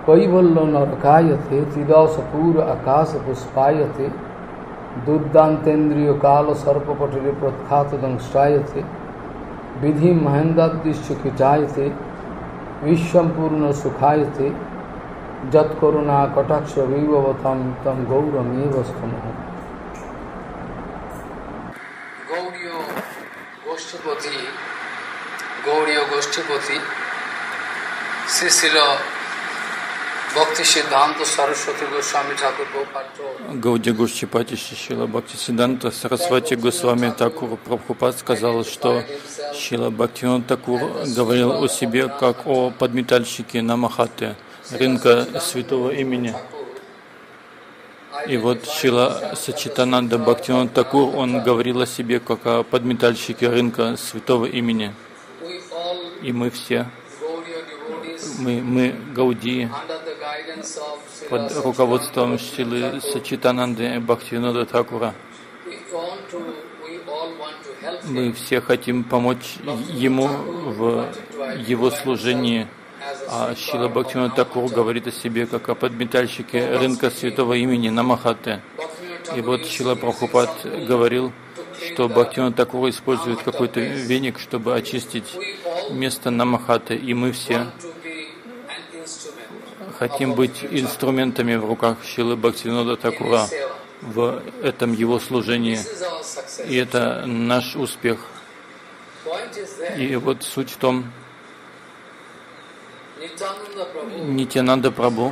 कैवल्य नरकायते त्रिदशपूर आकाश पुष्पायते दुर्दान्तेन्द्रिय काल सर्पपटले प्रख्यात दंष्ट्रायते विधि महेन्द्रादृश्य किटायते विश्वपूर्ण सुखायते जत्करुणा कटाक्ष विभवतम तम गौरमेव स्तमः। गौड़ीय गोष्ठीपति श्री शिल भक्ति सिद्धांत सरस्वती गोस्वामी ठाकुर Прабхупад. Гаудия Гошчипати Шила Бхактисиддханта Сарасвати Госвами Такур Прабхупад сказал, что Шила Бхактивинода Такур говорил о себе как о подметальщике Намахаты, рынка святого имени. И вот Шила Сачитананда Бхактивинода Такур, он говорил о себе как о подметальщике рынка святого имени. И мы все, мы Гаудии, под руководством Шилы Сачитананды Бхактивинода Такура. Мы все хотим помочь ему в его служении. А Шила Бхактивинода Такур говорит о себе как о подметальщике рынка святого имени Намахаты. И вот Шила Прабхупад говорил, что Бхактивинода Такур использует какой-то веник, чтобы очистить место Намахаты. И мы все хотим быть инструментами в руках Шилы Бхактивинода Такура в этом его служении. И это наш успех. И вот суть в том, Нитьянанда Прабху,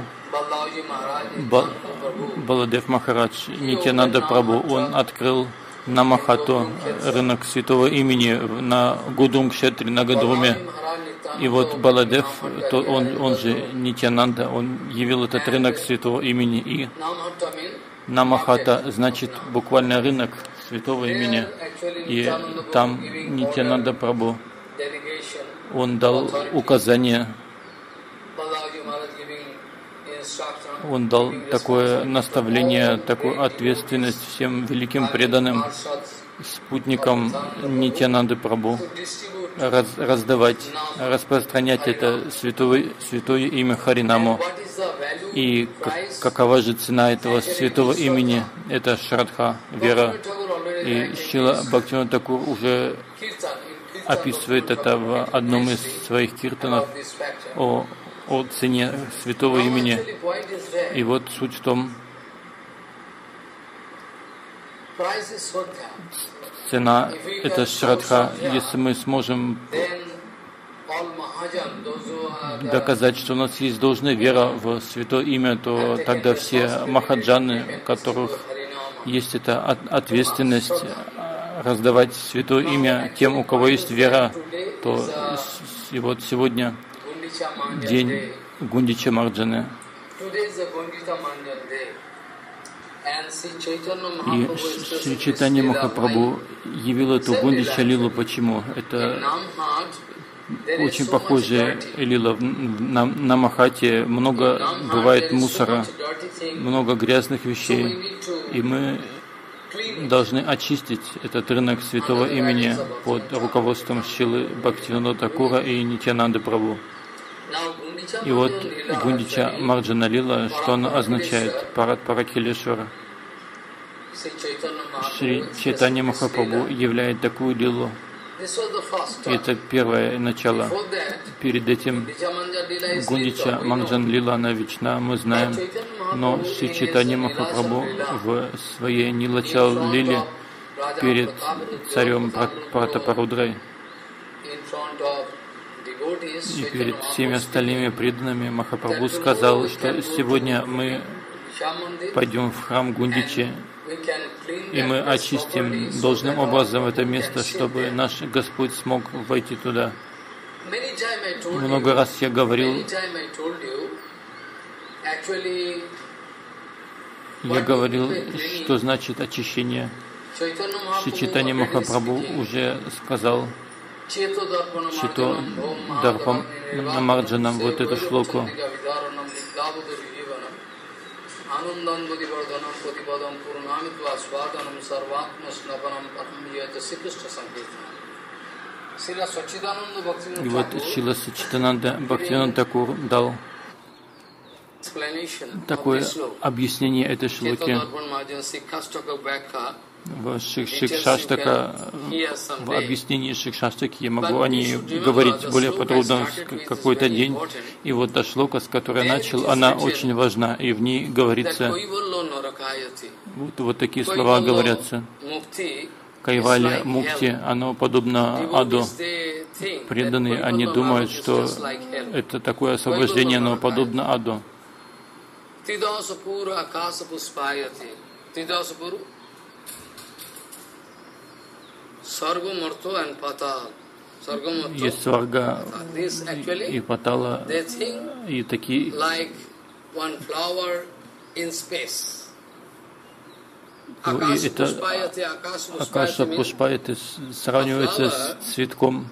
Баладев Махарадж, Нитьянанда Прабху, он открыл Намахату, рынок святого имени на Гудунгшетре, на Гадруме. И вот Баладев, он же Нитьянанда, он явил этот рынок святого имени. И Намахата значит буквально рынок святого имени. И там Нитьянанда Прабху, он дал указание, он дал такое наставление, такую ответственность всем великим преданным спутникам Нитьянанды Прабху раздавать, распространять это святое имя Харинаму. И какова же цена этого святого имени? Это Шрадха, вера. И Шила Бхактивинода Такур уже описывает это в одном из своих киртанов о цене святого имени. И вот суть в том, цена — это Шрадха. Если мы сможем доказать, что у нас есть должная вера в святое имя, то тогда все махаджаны, у которых есть эта ответственность раздавать святое имя тем, у кого есть вера, то и вот сегодня день Гундича Марджаны. И Шри Чайтанья Махапрабху явил эту Гундича лилу. Почему? Это очень похожая лила. На Намахате много бывает мусора, много грязных вещей. И мы должны очистить этот рынок святого имени под руководством Шилы Бхактивинода Такура и Нитьянанды Прабху. И вот Гундича Марджана лила, что она означает? Парад Паракилешвара. Шри Чайтанья Махапрабху являет такую лилу. Это первое начало. Перед этим Гундича Марджан лила, она вечна, мы знаем. Но Шри Чайтанья Махапрабху в своей Нилачал лиле перед царем Пратапарудрой и перед всеми остальными преданными Махапрабху сказал, что сегодня мы пойдем в храм Гундичи, и мы очистим должным образом это место, чтобы наш Господь смог войти туда. Много раз я говорил, что значит очищение. Шри Чайтанья Махапрабху уже сказал Чито Дарпам Намарджанам вот эту шлоку. И вот Шила Сачитананда Бхактивинода Такур дал такое объяснение этой шлоки в Шикшаштака, в объяснении Шикшаштаки я могу о ней говорить более подробно в какой-то день. И вот та шлока, с которой я начал, она очень важна, и в ней говорится, вот такие слова говорятся. Кайвалья, мукти, оно подобно аду. Преданные, они думают, что это такое освобождение, но подобно аду. Есть сварга и патала, и такие. И это Акаша Пушпа, это сравнивается с цветком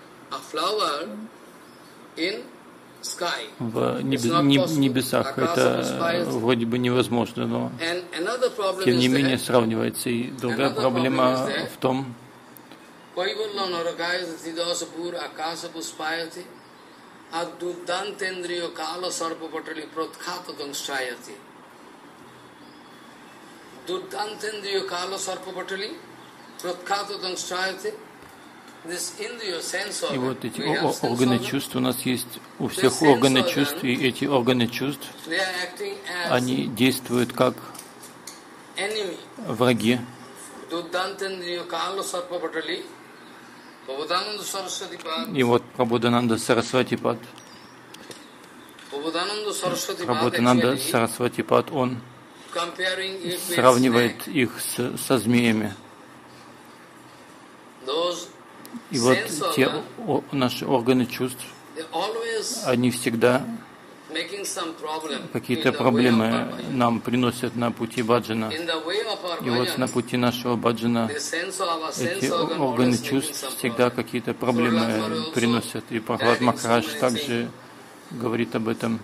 в небесах. Это вроде бы невозможно, но тем не менее сравнивается. И другая проблема в том, и вот эти органы чувств у нас есть, у всех органы чувств, и эти органы чувств, они действуют как враги. И вот Прабодхананда Сарасвати-пад, он сравнивает их со змеями. И вот те наши органы чувств, они всегда какие-то проблемы нам приносят на пути баджана. И вот на пути нашего баджана эти органы чувств всегда какие-то проблемы приносят. И Прахлад Махарадж также говорит об этом.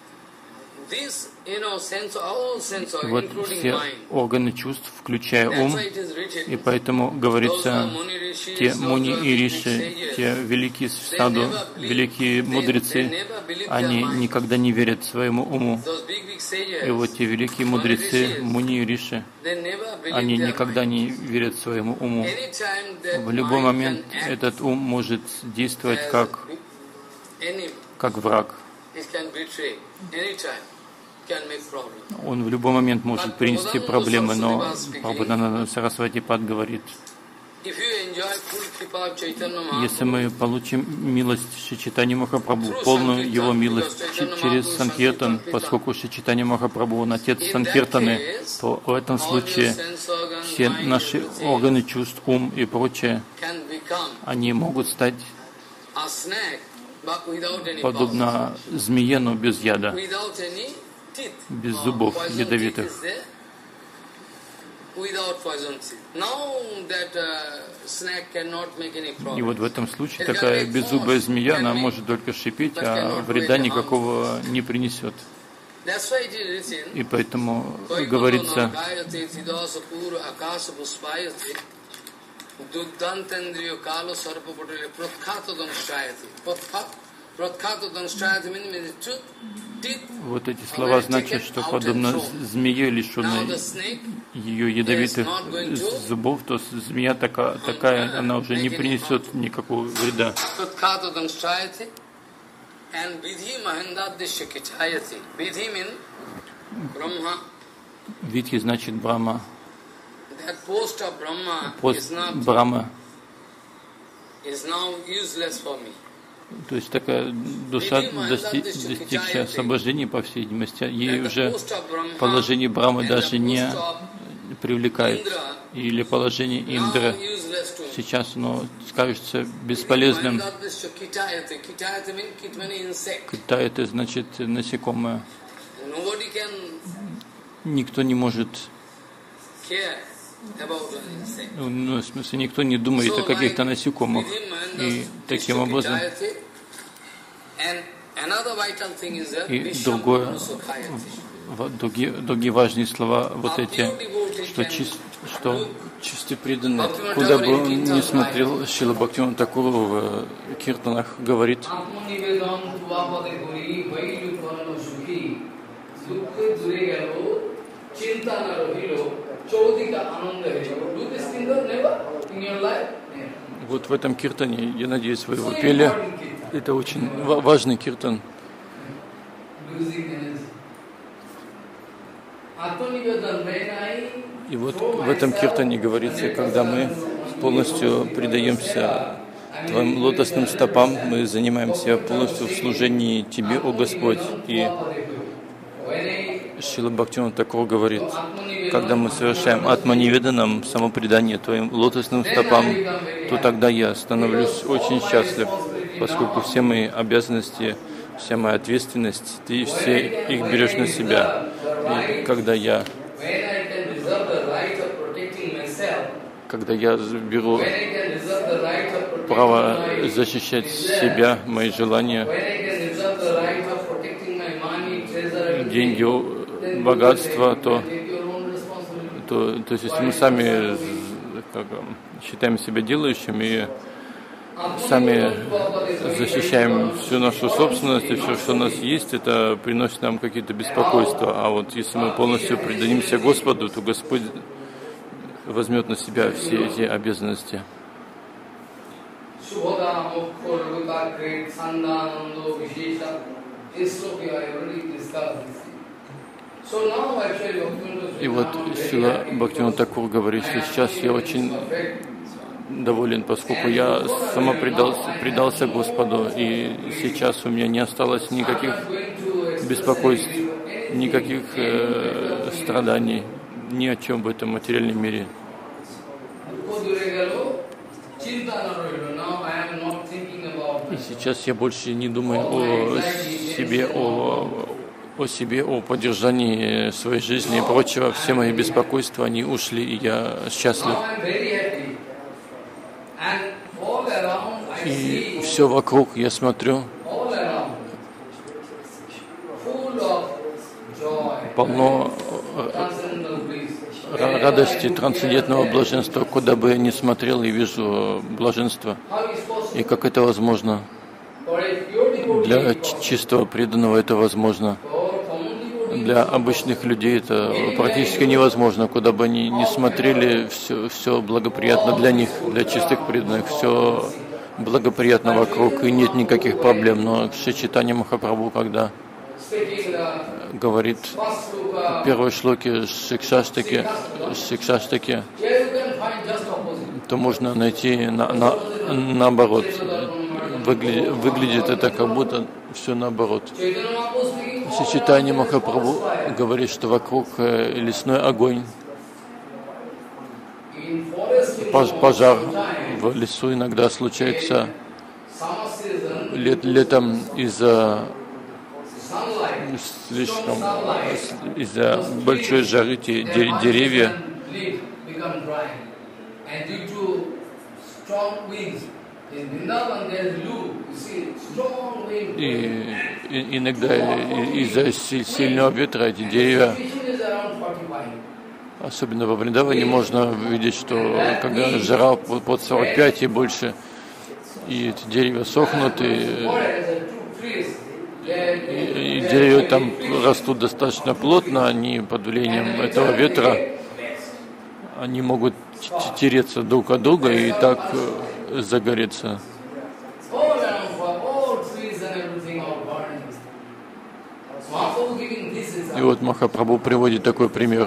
Вот все органы чувств, включая ум, и поэтому говорится, те муни и риши, те великие саду, великие мудрецы, они никогда не верят своему уму. И вот те великие мудрецы, муни и риши, они никогда не верят своему уму. В любой момент этот ум может действовать как враг. Он в любой момент может принести проблемы, но Прабодхананда Сарасвати-пад говорит, если мы получим милость Шри Чайтаньи Махапрабху, полную его милость через Санкиртан, поскольку Шри Чайтанья Махапрабху, он отец Санкиртаны, то в этом случае все наши органы чувств, ум и прочее, они могут стать подобно змее, но без яда, без зубов ядовитых. И вот в этом случае такая беззубая змея, она может только шипеть, а вреда никакого не принесет. И поэтому говорится, вот эти слова значат, что подобно змее, лишенной ее ядовитых зубов, то змея такая, она уже не принесет никакого вреда. Видхи значит Брахма. Пост Брахмы. То есть такая душа, достигшая освобождения, по всей видимости, ей уже положение Брахмы даже не привлекает. Или положение Индры сейчас оно кажется бесполезным. Кита — это значит насекомое. Никто не может, ну, в смысле, никто не думает о каких-то насекомых. И таким образом, и другие важные слова, вот эти, что чисто преданные, куда бы он ни смотрел, Шрила Бхактивинода Тхакур в киртанах говорит, Вот в этом киртане, я надеюсь, вы его пели. Это очень важный киртан. И вот в этом киртане говорится, когда мы полностью предаемся Твоим лотосным стопам, мы занимаемся полностью в служении Тебе, о Господь. И Шрила Бхактивинода Тхакур говорит, когда мы совершаем атманиведанам, самопредание Твоим лотосным стопам, то тогда я становлюсь очень счастлив, поскольку все мои обязанности, вся моя ответственность, Ты все их берешь на себя. И когда я беру право защищать себя, мои желания, деньги, богатство, то есть если мы сами считаем себя делающими и сами защищаем всю нашу собственность и все, что у нас есть, это приносит нам какие-то беспокойства. А вот если мы полностью предадимся Господу, то Господь возьмет на себя все эти обязанности. И вот Шрила Бхактивинода Тхакур говорит, что сейчас я очень доволен, поскольку я предался Господу, и сейчас у меня не осталось никаких беспокойств, никаких страданий, ни о чем в этом материальном мире. И сейчас я больше не думаю о себе, о поддержании своей жизни и прочего. Все мои беспокойства, они ушли, и я счастлив. И все вокруг, я смотрю, полно радости, трансцендентного блаженства. Куда бы я ни смотрел, я вижу блаженство. И как это возможно? Для чистого преданного это возможно. Для обычных людей это практически невозможно. Куда бы они ни смотрели, все благоприятно для них, для чистых преданных. Все благоприятно вокруг, и нет никаких проблем. Но Шри Чайтанья Махапрабху, когда говорит в первой шлоке Шикшаштаки, то можно найти наоборот. Выглядит это как будто все наоборот. Шри Чайтанья Махапрабху говорит, что вокруг лесной огонь, пожар в лесу иногда случается летом из-за большой жары деревья и иногда из-за сильного ветра эти деревья, особенно во Вриндаване, можно видеть, что когда жара под 45 и больше, и эти деревья сохнут, и деревья там растут достаточно плотно, они под влиянием этого ветра, они могут тереться друг от друга и так загореться. И вот Махапрабху приводит такой пример.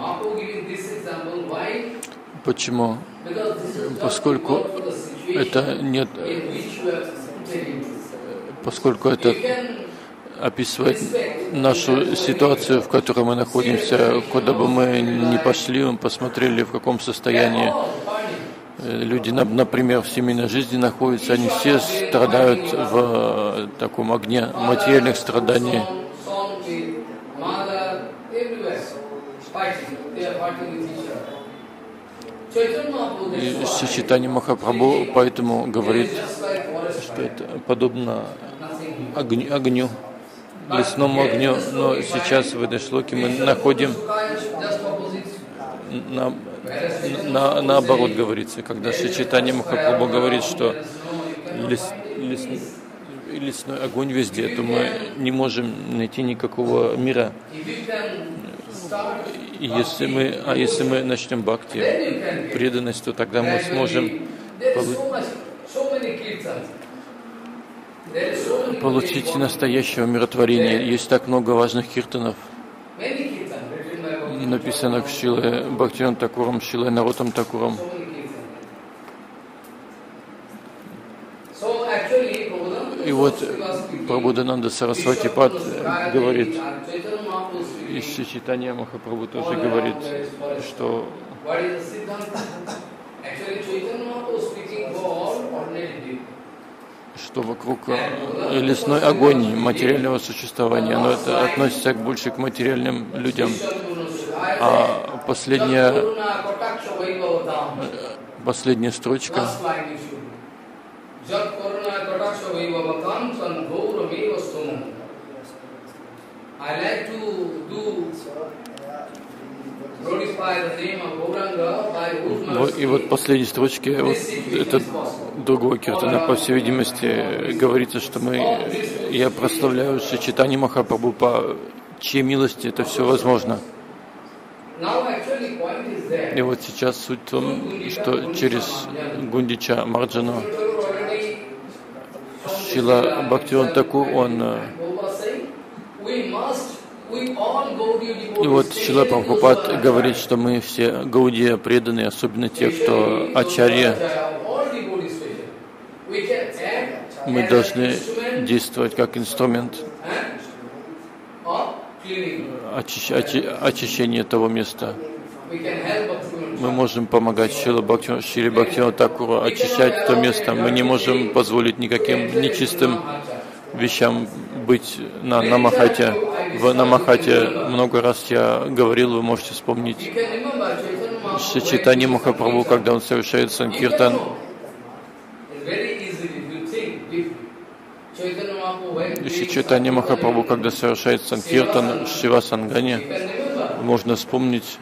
Почему? Поскольку это описывает нашу ситуацию, в которой мы находимся, куда бы мы ни пошли, мы посмотрели, в каком состоянии люди, например, в семейной жизни находятся, они все страдают в таком огне материальных страданий. И Шри Чайтанья Махапрабху поэтому говорит, что это подобно огню, лесному огню, но сейчас в этой шлоке мы находим наоборот говорится, когда Шри Чайтанья Махапрабху говорит, что лесной огонь везде, то мы не можем найти никакого мира. И если мы начнем бхакти, преданность, то тогда мы сможем получить настоящее умиротворение. Есть так много важных киртанов, написанных Шрилой Бхактивинода Такуром, Шрилой Нароттам Такуром. И вот Прабхудананда Сарасвати Пад говорит, и Шри Чайтанья Махапрабху тоже говорит, что вокруг лесной огонь материального существования, но это относится больше к материальным людям. А последняя строчка. И вот в последней строчке, вот это другой киртана, по всей видимости, говорится, что я прославляю Шри Чайтанью Махапрабху, по чьей милости это все возможно. И вот сейчас суть в том, что через Гундича Марджану Шрила Бхактивинода Такур, и вот Шрила Прабхупад говорит, что мы все Гаудия преданные, особенно те, кто ачарья. Мы должны действовать как инструмент очищения того места. Мы можем помогать Шриле Бхактивиноду Такуру очищать то место. Мы не можем позволить никаким нечистым вещам быть на Намахате. В Намахате много раз я говорил, вы можете вспомнить Шри Чайтанья Махапрабху, когда он совершает санкиртан. Шри Чайтанья Махапрабху, когда совершает санкиртан в Шива-Сангане, можно вспомнить,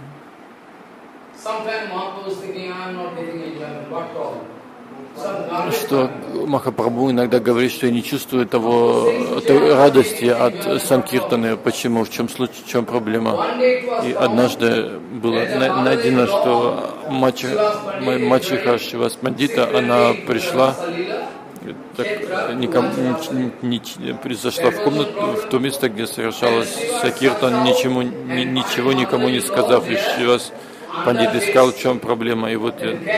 что Махапрабху иногда говорит, что я не чувствую той радости от санкиртаны. Почему? В чем случай, в чем проблема? И однажды было найдено, что мачеха Шривас Пандита, она пришла, зашла в комнату, в то место, где совершалась санкиртан, ничего никому не сказав, и Шривас Пандит искал, в чем проблема, и вот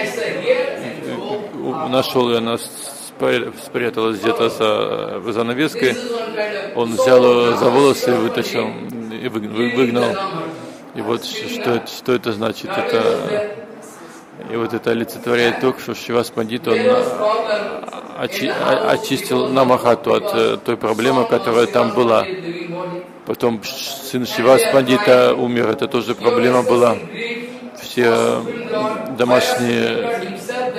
нашел ее, она спряталась где-то за занавеской, он взял ее за волосы и вытащил, и выгнал. И вот что это значит? И вот это олицетворяет то, что Шривас Пандит, он очистил Намахату от той проблемы, которая там была. Потом сын Шривас Пандита умер, это тоже проблема была. Все домашние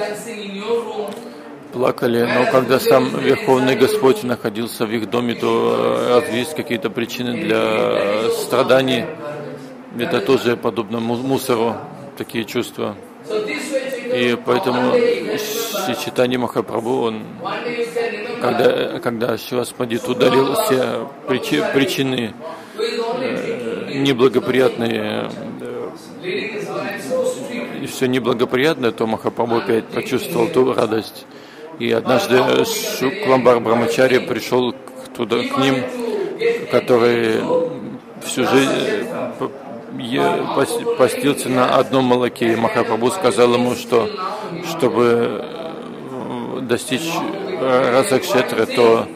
плакали, но когда сам Верховный Господь находился в их доме, то разве есть какие-то причины для страданий? Это тоже подобно мусору, такие чувства. И поэтому Шри Чайтанья Махапрабху, когда Шривас Пандит удалил все причины неблагоприятные, и все неблагоприятное, то Махапрабху опять почувствовал ту радость. И однажды Шукламбар Брамачарья пришел к ним, который всю жизнь постился на одном молоке. И Махапрабху сказал ему, что чтобы достичь Расакшетры, то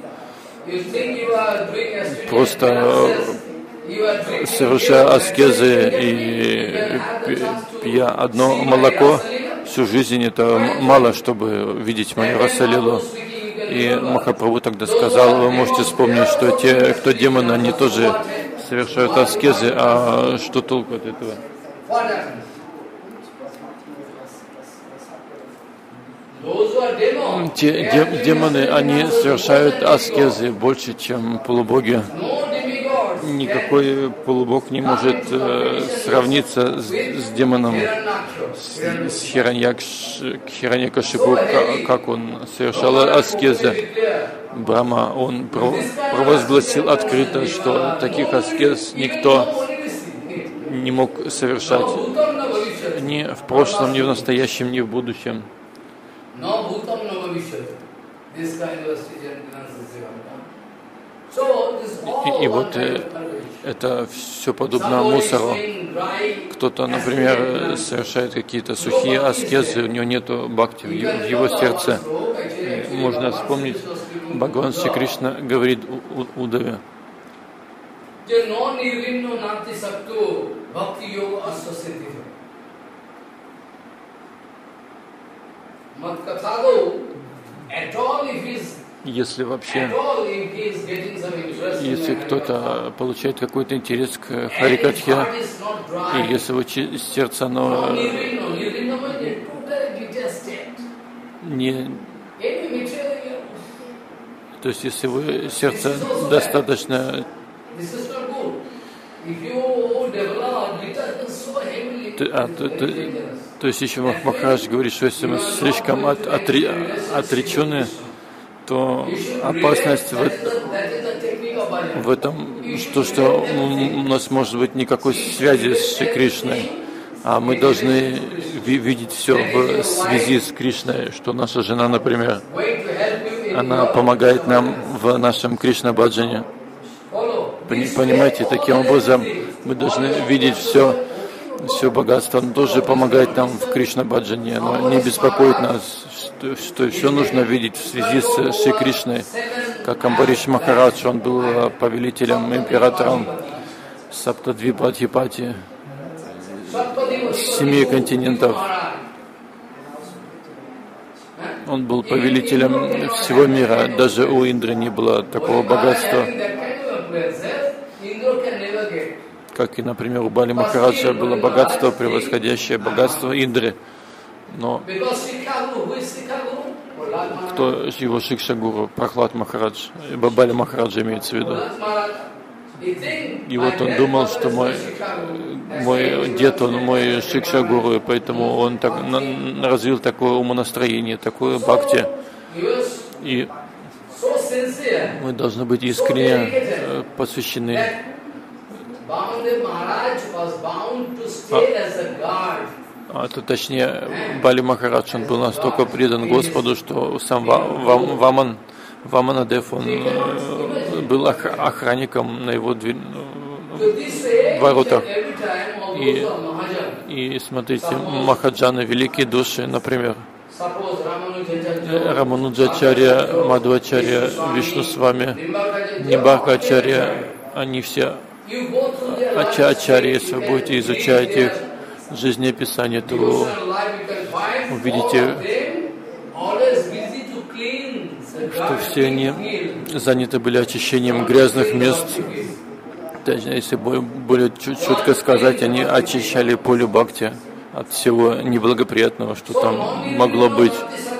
просто совершая аскезы и пья одно молоко всю жизнь, это мало, чтобы видеть мою Расалилу. И Махапрабху тогда сказал, вы можете вспомнить, что те, кто демоны, они тоже совершают аскезы, а что толку от этого? Те демоны, они совершают аскезы больше, чем полубоги. никакой полубог не может сравниться с демоном, с Хираньякашипу, как он совершал аскезы. Брахма, он провозгласил открыто, что таких аскез никто не мог совершать ни в прошлом, ни в настоящем, ни в будущем. И вот это все подобно мусору. Кто-то, например, совершает какие-то сухие аскезы, у него нет бхакти в его сердце. Можно вспомнить, Бхагаван Шри Кришна говорит Удаве: если вообще, если кто-то получает какой-то интерес к Харикатхе, и если его сердце, оно не... То есть, если вы сердце достаточно... То есть, еще Махарадж говорит, что если мы слишком отречены, то опасность в этом, что у нас может быть никакой связи с Шри Кришной, а мы должны видеть все в связи с Кришной, что наша жена, например, она помогает нам в нашем Кришна-баджане. Понимаете, таким образом мы должны видеть все богатство, оно тоже помогает нам в Кришна-баджане, оно не беспокоит нас, что все нужно видеть в связи с Шри Кришной. Как Амбариш Махарадж, он был повелителем, императором Саптадвипадхипати, 7 континентов. Он был повелителем всего мира, даже у Индры не было такого богатства, как и, например, у Бали Махараджа было богатство, превосходящее богатство Индры. Но кто его Шикша-гуру? Прахлад Махарадж, Бали Махараджа имеется в виду. И вот он думал, что мой дед, он мой Шикша-гуру, и поэтому он так развил такое умонастроение, такое бхакти. И мы должны быть искренне посвящены. Точнее, Бали Махарадж, он был настолько предан Господу, что сам Ваманадев, он был охранником на его воротах. И смотрите, Махаджаны, великие души, например, Рамануджачарья, Мадхвачарья, Вишнусвами, Нибхакачарья, они все ачарьи, если вы будете изучать их жизнеописание, то увидите, что все они заняты были очищением грязных мест. Точнее, если более четко сказать, они очищали поле бхакти от всего неблагоприятного, что там могло быть.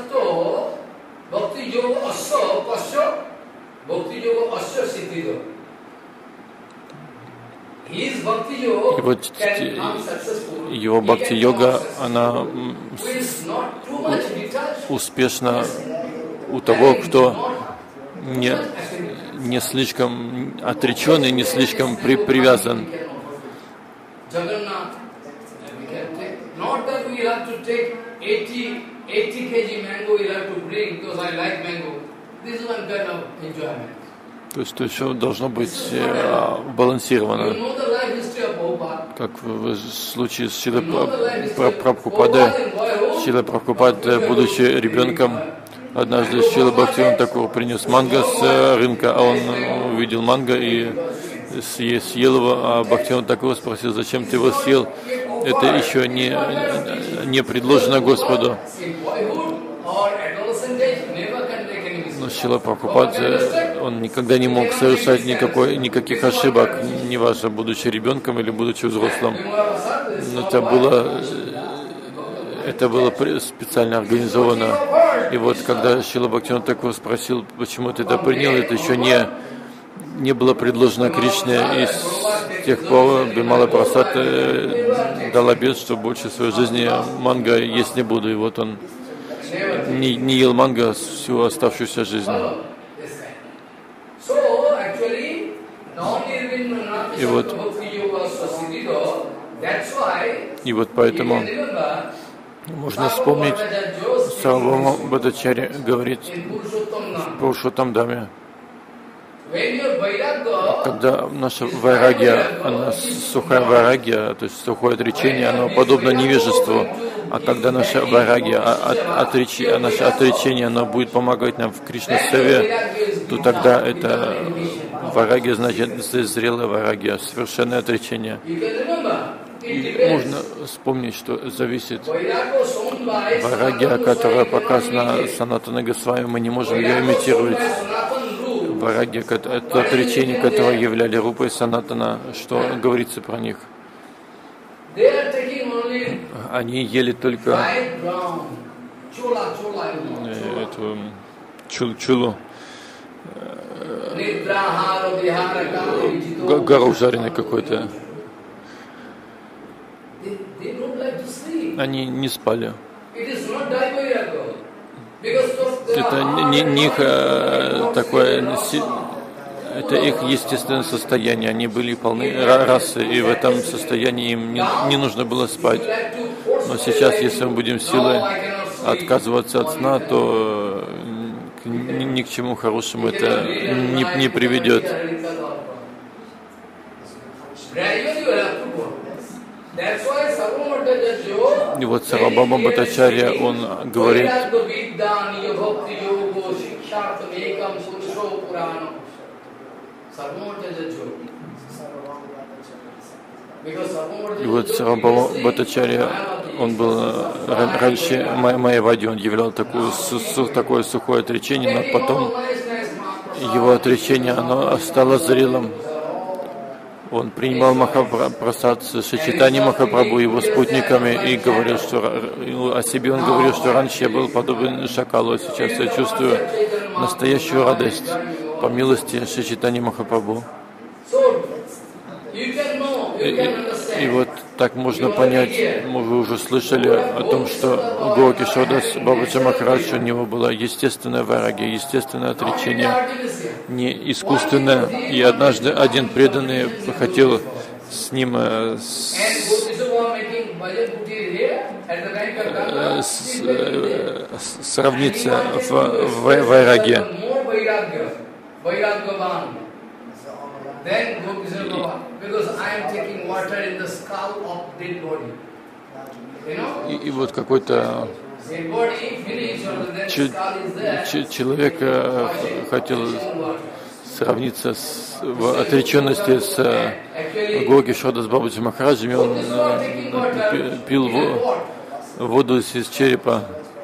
И вот его бхакти-йога, она успешна у того, кто не слишком отреченный, не слишком привязан. То есть все должно быть балансировано. Как в случае с Шрилой Прабхупадой. Шрила Прабхупада, будучи ребенком, однажды Шрила Бхактивинода Тхакур принес манго с рынка, а он увидел манго и съел его, а Бхактивинода Тхакур спросил: зачем ты его съел? Это еще не предложено Господу. Но Шрила Прабхупада, он никогда не мог совершать никаких ошибок, неважно, будучи ребенком или будучи взрослым. Это было специально организовано. И вот когда Шрила Бхактивинода Тхакур спросил, почему ты это принял, это еще не было предложено Кришне, и с тех пор Бимала Прасад дал обет, что больше в своей жизни манго есть не буду. И вот он не ел манго всю оставшуюся жизнь. И вот поэтому можно вспомнить, Сарвабхаума Бхаттачарья говорит в Пурушоттам-даме, когда наша вайрагья, она сухая вайрагья, то есть сухое отречение, оно подобно невежеству, а когда наша вайрагья, наше отречение, оно будет помогать нам в Кришна-севе, то тогда это вайрагья, значит, зрелая вайрагья, совершенное отречение. И можно вспомнить, что зависит вайрагья, которая показана Санатана Госвами, мы не можем ее имитировать. Вайрагья, это отречение, которое являли Рупой Санатана, что говорится про них. Они ели только эту чулу, горох жареный какой-то. Они не спали. Это не их такое, это их естественное состояние. Они были полны расы, и в этом состоянии им не нужно было спать. Но сейчас, если мы будем силой отказываться от сна, то ни к чему хорошему это не приведет. И вот Сарвабхаума Бхаттачарья, он говорит, и вот Сарвабхаума Бхаттачарья, он был раньше Майявади, он являл такое сухое отречение, но потом его отречение, оно стало зрелым. Он принимал Махапрасад с Шичитани Махапрабху, его спутниками, и говорил, что о себе он говорил, что раньше я был подобен шакалу, а сейчас я чувствую настоящую радость по милости Шичитани Махапрабху. И вот так можно понять, вы уже слышали о том, что у Гауракишордас Бабаджи Махарадж, у него была естественная вайрагья, естественное отречение, не искусственное. И однажды один преданный хотел с ним сравниться в вайрагье. И вот какой-то человек хотел сравниться в отреченности с Гауракишордас Бабаджи Махараджем, он пил воду из черепа.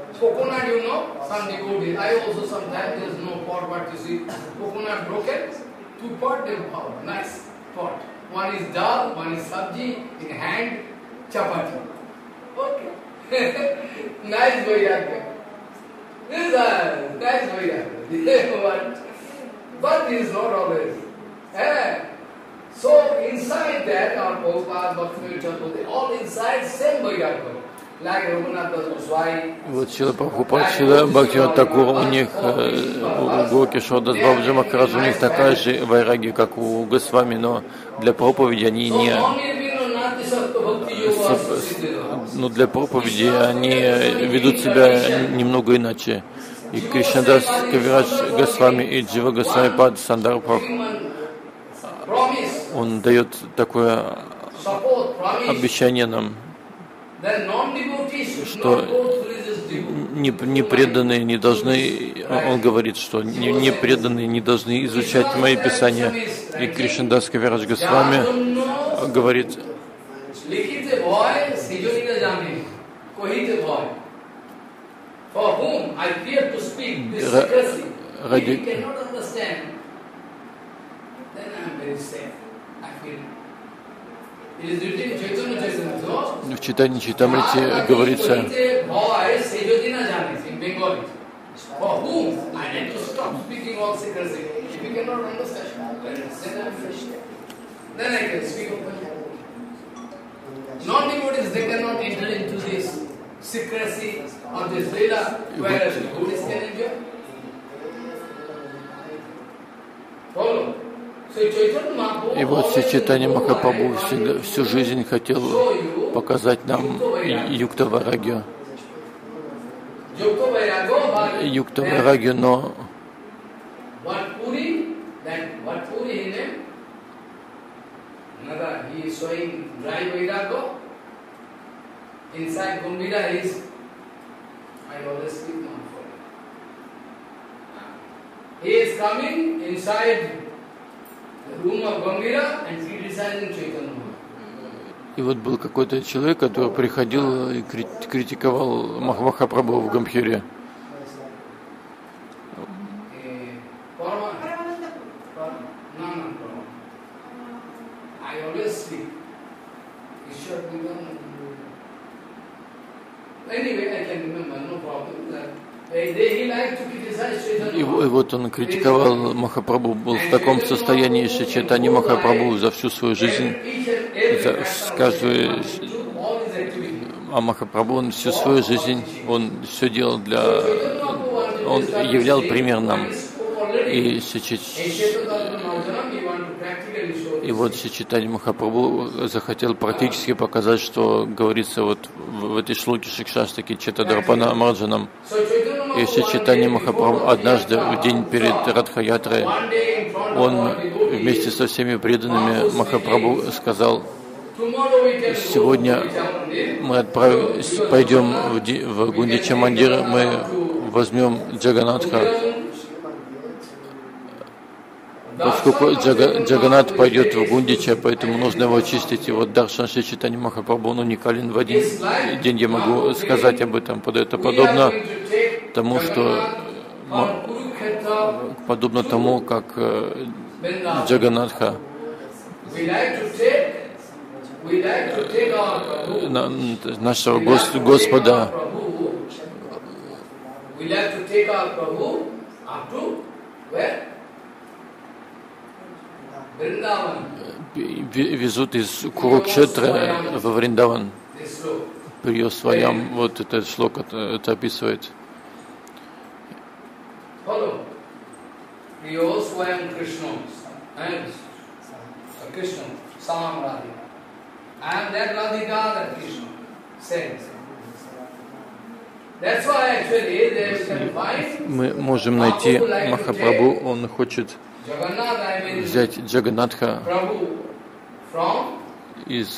Two pot they power, nice pot. One is dal, one is sabji, in hand, chapati. Okay. Nice vairagya. This is nice vairagya. But this is not always. So inside that, our Prabhupada, Bhakti Thakur, they all inside same vairagya. Вот Шрила Прабхупад, Шрила Бхактивинода Тхакур, у них, у Гауракишордас Бабаджи Махараджа, у них такая же вайраги, как у Госвами, но для проповеди они для проповеди они ведут себя немного иначе. И Кришнадас Кавирадж Госвами и Джива Госвами Пад Сандарбхах, он дает такое обещание нам, что непреданные не должны, он говорит, что непреданные не должны изучать мои писания. И Кришнадас Кавирадж Госвами говорит, в читании Чайтамрити говорится, we cannot understand, then I can speak openly. Non-devotees, they cannot enter into this secrecy of this Leela, where devotees can enjoy. Follow? И вот Чайтанья Махапрабху всю жизнь хотел показать нам Юкта-вайрагью. Юкта-вайрагью, но и вот был какой-то человек, который приходил и критиковал Махапрабху в Гамбхире. И вот он критиковал Махапрабху, был в таком состоянии, что Чайтанья Махапрабху за всю свою жизнь, а Махапрабху он всю свою жизнь, он все делал он являл пример нам. И вот Чайтанья Махапрабху захотел практически показать, что говорится вот в этой шлоке Шикшаштаки Чайтадрапана Марджанам. И Чайтанья Махапрабху однажды, в день перед Радха-ятрой, он вместе со всеми преданными Махапрабху сказал: сегодня мы пойдем в Гундича Мандир, мы возьмем Джаганатха. Поскольку Джаганат пойдет в Гундича, поэтому нужно его очистить. И вот Даршан Шри Чайтанья Махапрабху, он уникален. В один день я могу сказать об этом. Это подобно тому, как Джаганатха нашего Господа везут из Курукшетры во Вриндаван. При Своям, вот этот шлок это описывает. Мы можем найти Махапрабху, он хочет взять Джаганатха из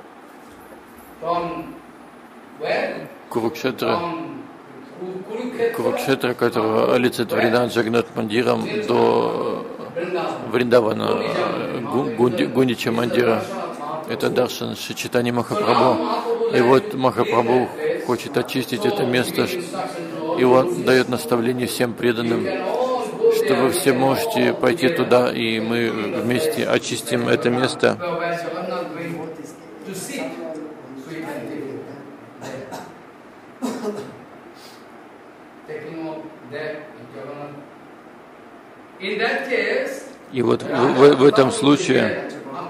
Курукшетра, которого олицетворена Джаганат Мандиром, до Вриндавана, Гундича Мандира. Это Даршан Шри Чайтанья Махапрабху. И вот Махапрабху хочет очистить это место, и он дает наставление всем преданным, что вы все можете пойти туда, и мы вместе очистим это место. И вот в этом случае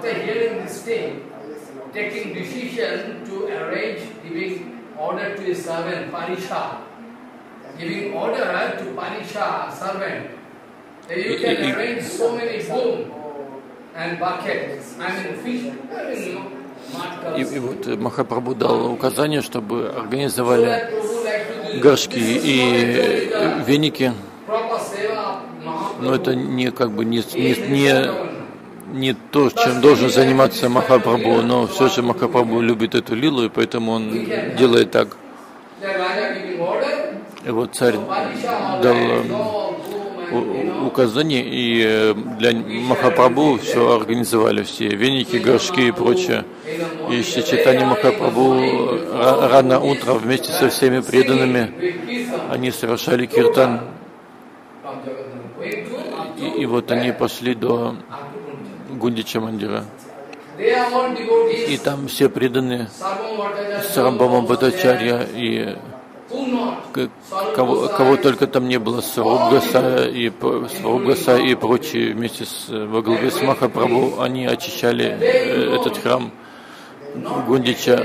и вот Махапрабху дал указание, чтобы организовали горшки и веники. Но это не то, чем должен заниматься Махапрабху, но все же Махапрабху любит эту лилу, и поэтому он делает так. И вот царь дал указание, и для Махапрабху все организовали, все веники, горшки и прочее. И Чайтанья Махапрабху рано утром вместе со всеми преданными они совершали киртан. И вот они пошли до Гундича Мандира. И там все преданные Сарвабхаума Бхаттачарья и кого только там не было, Сваруб Госай и прочие, вместе во главе с Махапрабху, они очищали этот храм Гундича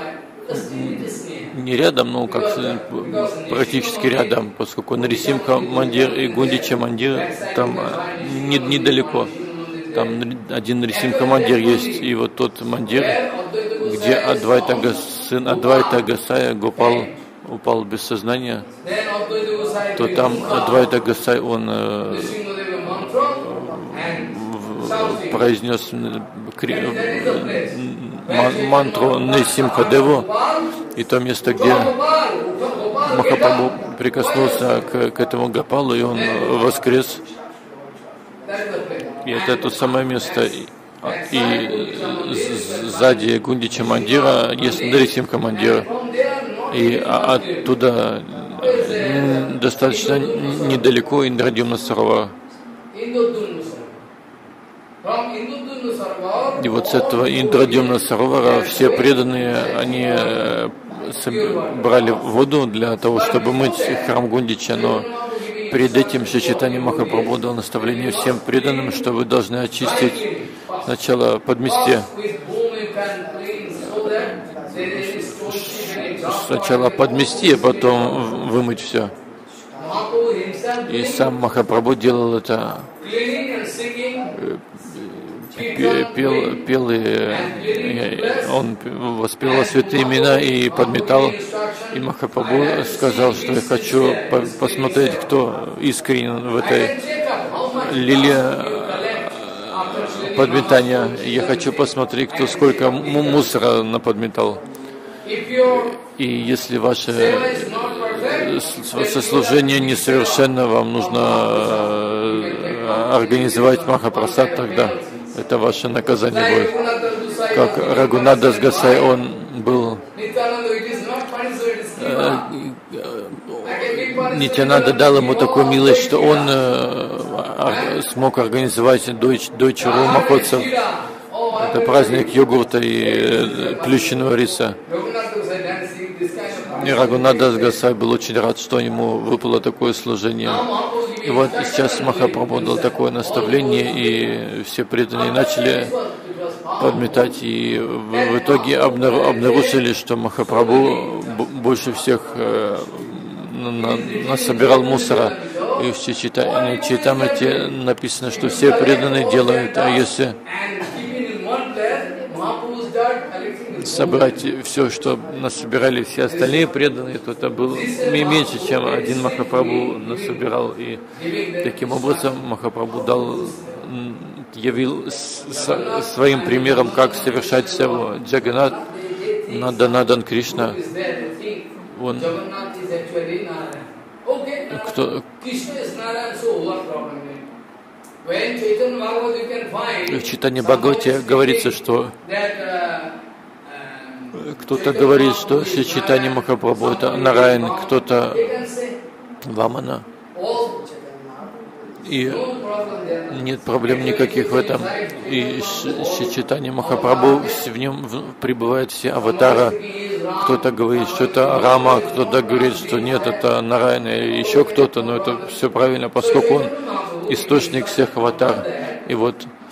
не рядом, но как практически рядом, поскольку Нарисимха Мандир и Гундича Мандир там недалеко. Там один Нарисимха Мандир есть, и вот тот мандир, где сын Адвайта Госая Гопал упал без сознания, то там Адвайта Госай, он произнес мантру Нрисимха Деву, и то место, где Махапрабху прикоснулся к этому Гопалу, и он воскрес. И это то самое место. И сзади Гундича Мандира есть Нрисимха Мандир. И оттуда достаточно недалеко Индрадьюмна Саровара. И вот с этого Индрадьюмна Саровара все преданные, они брали воду для того, чтобы мыть храм Гундича, но перед этим Шри Чайтанья Махапрабху дал наставление всем преданным, что вы должны очистить сначала подместье. Сначала подмести, а потом вымыть все. И сам Махапрабху делал это, пел, он воспевал святые имена и подметал. И Махапрабху сказал, что я хочу посмотреть, кто искренен в этой лиле подметания. Я хочу посмотреть, кто сколько мусора наподметал. И если ваше сослужение несовершенно, вам нужно организовать Махапрасад, тогда это ваше наказание будет. Как Рагунадас Госай, он был... Нитянанда дал ему такую милость, что он смог организовать Дойчару Махотсав. Это праздник йогурта и плющенного риса. И Рагунадас Госай был очень рад, что ему выпало такое служение. И вот сейчас Махапрабху дал такое наставление, и все преданные начали подметать, и в итоге обнаружили, что Махапрабху больше всех насобирал мусора. И в Чайтамрите написано, что все преданные делают, а если собрать все, что насобирали все остальные преданные, то это было меньше, чем один Махапрабху насобирал. И таким образом Махапрабху явил своим примером, как совершать севу. Джаганнат, Надан Кришна, он в Чайтанья Бхагавате говорится, что кто-то говорит, что Шри Чайтанья Махапрабху это Нараян, кто-то Вамана. И нет проблем никаких в этом. И Шри Чайтанья Махапрабху, в нем пребывают все аватара. Кто-то говорит, что это Рама, кто-то говорит, что нет, это Нараян, и еще кто-то, но это все правильно, поскольку он источник всех аватар. И вот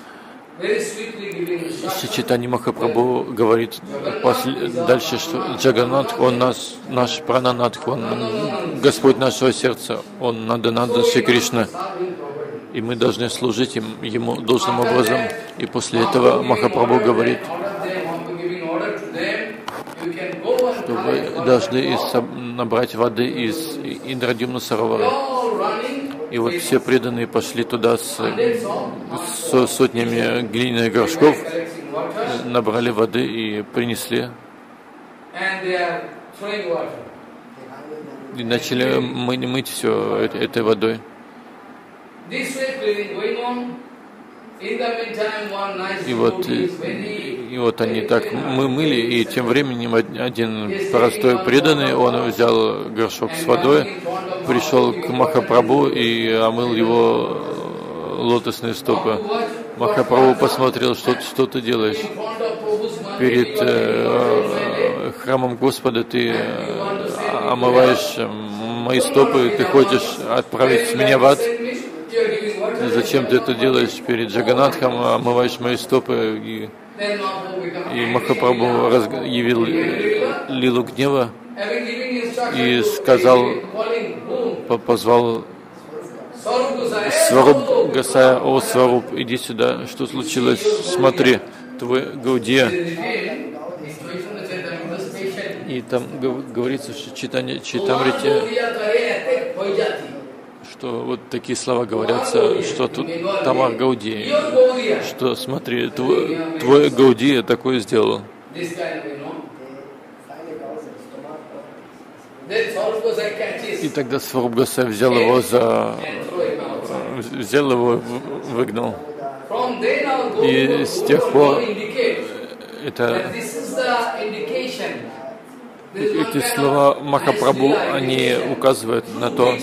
Шри Чайтанья Махапрабху говорит дальше, что Джаганнатх, он наш Прананатх, он Господь нашего сердца, он Надананда Шри Кришна, и мы должны служить ему должным образом. И после этого Махапрабху говорит, что вы должны набрать воды из Индрадьюмна Саровара. И вот все преданные пошли туда с сотнями глиняных горшков, набрали воды и принесли. И начали мыть все этой водой. И вот они так мыли, и тем временем один простой преданный, он взял горшок с водой, пришел к Махапрабху и омыл его лотосные стопы. Махапрабху посмотрел, что ты делаешь. Перед храмом Господа ты омываешь мои стопы, ты хочешь отправить меня в ад? Зачем ты это делаешь перед Джаганатхом, омываешь мои стопы? И Махапрабху явил лилу гнева и сказал, позвал Сваруб Госая: о Сваруб, иди сюда, что случилось? Смотри, твой Гаудия. И там говорится, что Чайтамрите, что вот такие слова говорятся, что тут Тамар Гаудия, что смотри, твой Гаудия такое сделал. И тогда Сваруб Госай взял его, выгнал. И с тех пор эти слова Махапрабху, они указывают на то,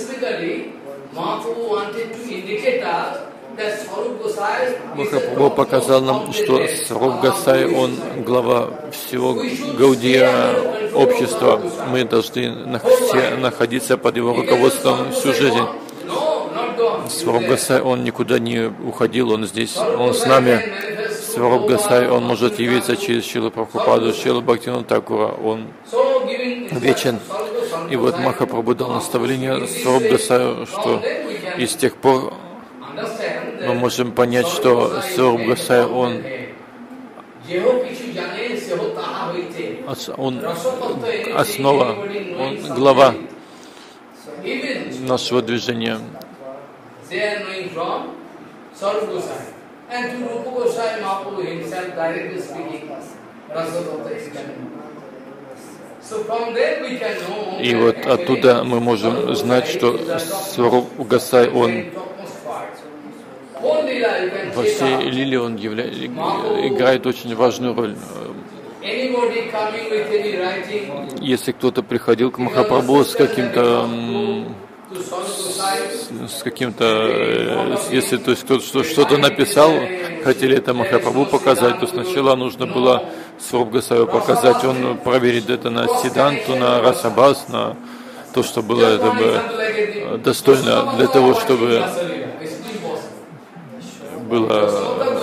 Махапрабху показал нам, что Сваруб Госай, он глава всего Гаудия общества. Мы должны находиться под его руководством всю жизнь. Сваруб Госай, он никуда не уходил, он здесь, он с нами. Сваруб Госай, он может явиться через Шрилу Прабхупаду, Шрилу Бхактивинода Такура, он вечен. И вот Махапрабху дал наставление Сваруб Госаю, что и с тех пор мы можем понять, что Сваруб Госай, он основа, он глава нашего движения. И вот оттуда мы можем знать, что Сваруб Госай, он во всей лиле он играет очень важную роль. Если кто-то приходил к Махапрабху с каким-то, если то есть кто-то что-то написал, хотели это Махапрабху показать, то сначала нужно было Сваруб Госаю показать, он проверит это на Сиданту, на Расабас, на то, что было это бы достойно для того, чтобы было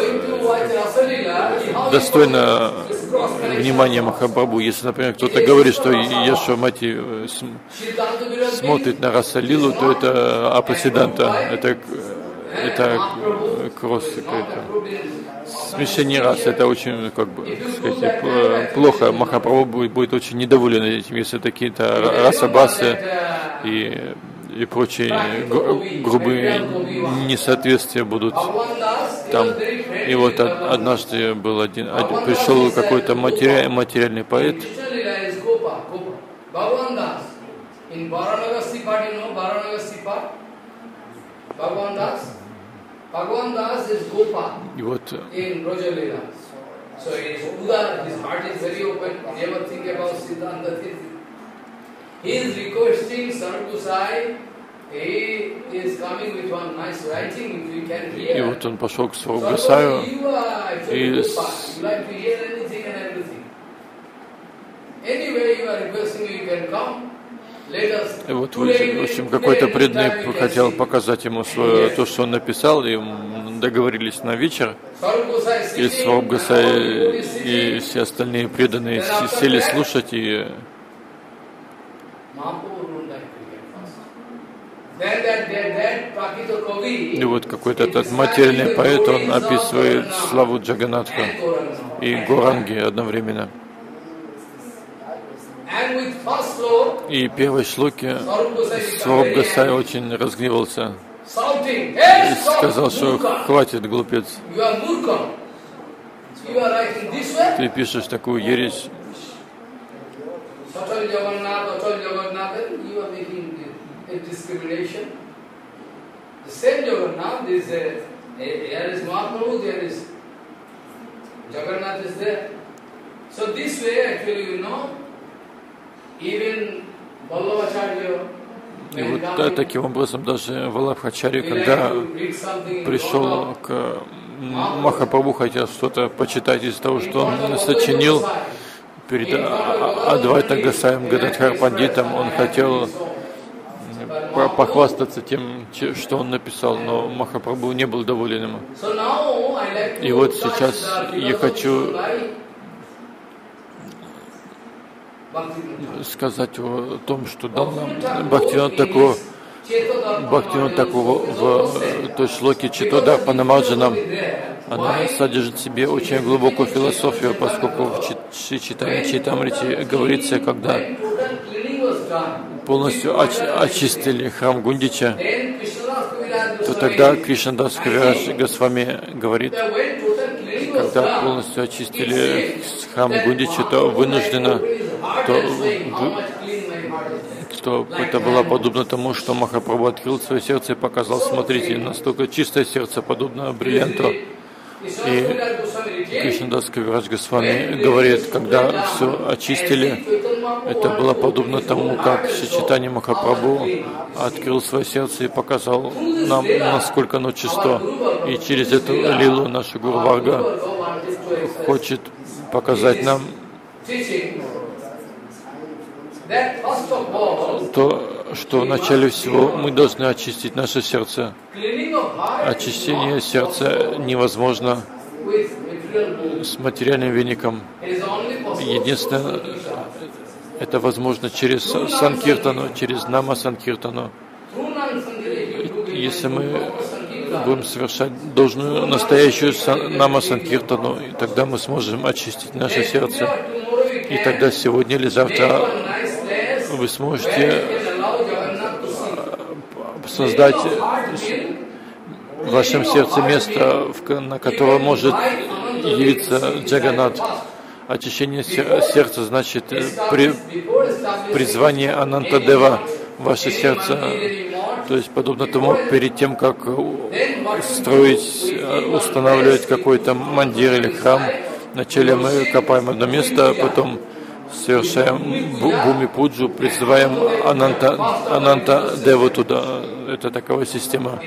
достойно внимания Махапрабху. Если, например, кто-то говорит, что Яшвамати смотрит на Раса-лилу, то это апасиданта, это кросс, какое-то смешение рас. Это очень, как бы сказать, плохо. Махапрабху будет очень недоволен этим, если какие-то расабасы и прочие грубые несоответствия будут там. И вот однажды пришел какой-то материальный поэт. И вот и вот он пошел к Сваруб Госаю и вот, в общем, какой-то преданный хотел показать ему то, что он написал, и договорились на вечер, и Сваруб Госай и все остальные преданные сели слушать, и вот какой-то этот материальный поэт, он описывает славу Джаганатха и Горанги одновременно. И первой шлоке Сваруб Госай очень разгневался и сказал, что хватит, глупец, ты пишешь такую ересь. И вот таким образом даже Валабхачарья, когда пришел к Махапрабху, хотел что-то почитать из того, что он сочинил, перед Адвайта Госвами Гададхар Пандитом он хотел похвастаться тем, что он написал, но Махапрабху не был доволен ему. И вот сейчас я хочу сказать о том, что дал нам Бхактивинод Такур в той шлоке Читодарпанамарджанам. Она содержит в себе очень глубокую философию, поскольку в Шри Чайтанья Чайтамрите говорится, когда полностью очистили храм Гундича, то тогда Кришнадас Кавирадж Госвами говорит, когда полностью очистили храм Гундича, то вынуждено, что это было подобно тому, что Махапрабху открыл свое сердце и показал, смотрите, настолько чистое сердце, подобно бриллианту. И Кришнадас Кавирадж Госвами говорит, когда все очистили, это было подобно тому, как Шри Чайтанья Махапрабху открыл свое сердце и показал нам, насколько оно чисто. И через эту лилу наша Гуру Варга хочет показать нам то, что вначале всего мы должны очистить наше сердце. Очищение сердца невозможно с материальным веником. Единственное, это возможно через санкиртану, через нама санкиртану. Если мы будем совершать должную, настоящую нама санкиртану, тогда мы сможем очистить наше сердце. И тогда сегодня или завтра вы сможете создать в вашем сердце место, на которое может явиться Джаганнат. Очищение сердца значит призвание Анантадева в ваше сердце. То есть подобно тому, перед тем, как строить, устанавливать какой-то мандир или храм, вначале мы копаем одно место, потом совершаем буми-пуджу, призываем Ананта Деву туда. Это такая система.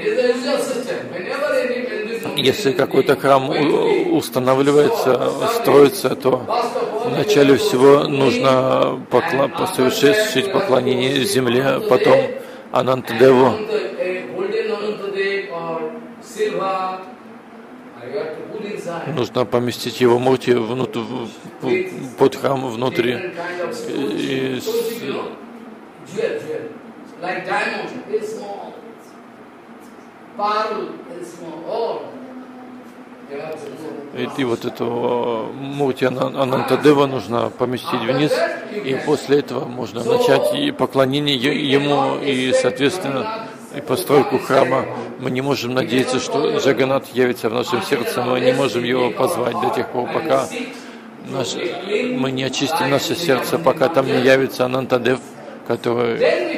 Если какой-то храм устанавливается, строится, то вначале всего нужно совершить поклонение земле, потом Ананта Деву. Нужно поместить его мурти под храм внутри. И вот эту мурти Анантадева нужно поместить вниз, и после этого можно начать и поклонение ему, и, соответственно, и постройку храма. Мы не можем надеяться, что Джаганнат явится в нашем сердце, мы не можем его позвать до тех пор, пока мы не очистим наше сердце, пока там не явится Анантадев, который...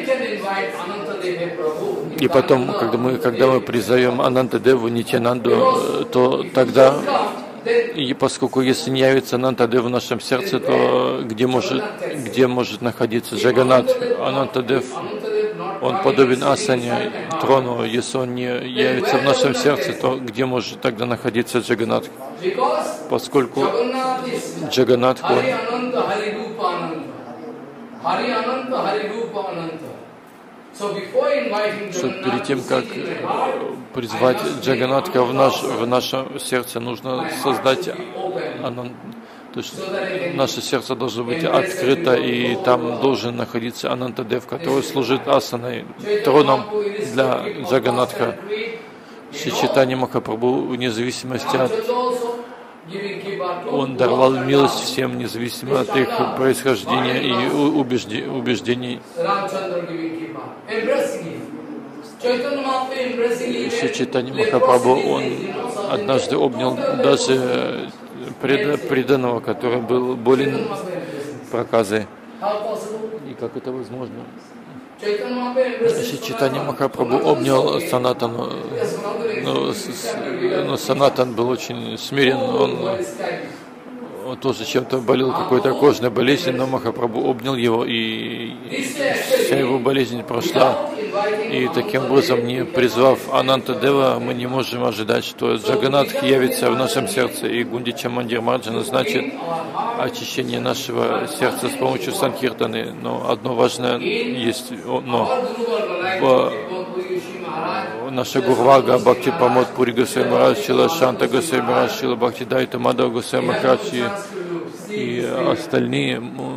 И потом, когда мы призовем Анантадеву, Нитьянанду, то тогда, и поскольку если не явится Анантадев в нашем сердце, то где может находиться Джаганнат? Анантадев, он подобен асане, трону. Если он не явится в нашем сердце, то где может тогда находиться Джаганнат? Поскольку Джаганнат, он... Что перед тем, как призвать Джаганнатха в наше сердце, нужно создать анант. То есть наше сердце должно быть открыто, и там должен находиться Анантадев, который служит асаной, троном для Джаганнатха. Шри Чайтанья Махапрабху, вне зависимости от... Он даровал милость всем, независимо от их происхождения и убеждений. Шри Чайтанья Махапрабху, он однажды обнял даже преданного, который был болен проказой. И как это возможно? Шри Чайтанья Махапрабху обнял Санатану, но Санатан был очень смирен, он тоже чем-то болел, какой-то кожной болезнью, но Махапрабху обнял его, и вся его болезнь прошла. И таким образом, не призвав Анантадева, мы не можем ожидать, что Джаганнатх явится в нашем сердце. И Гундича Мандир Марджана значит очищение нашего сердца с помощью санкиртаны. Но одно важное есть, но наша Гурвага, Бхакти Прамод Пури Госвами Махарадж, Шила Шанта Госвами Махарадж, Шила Бхакти Дайта Мадхава Госвами Махарадж и остальные,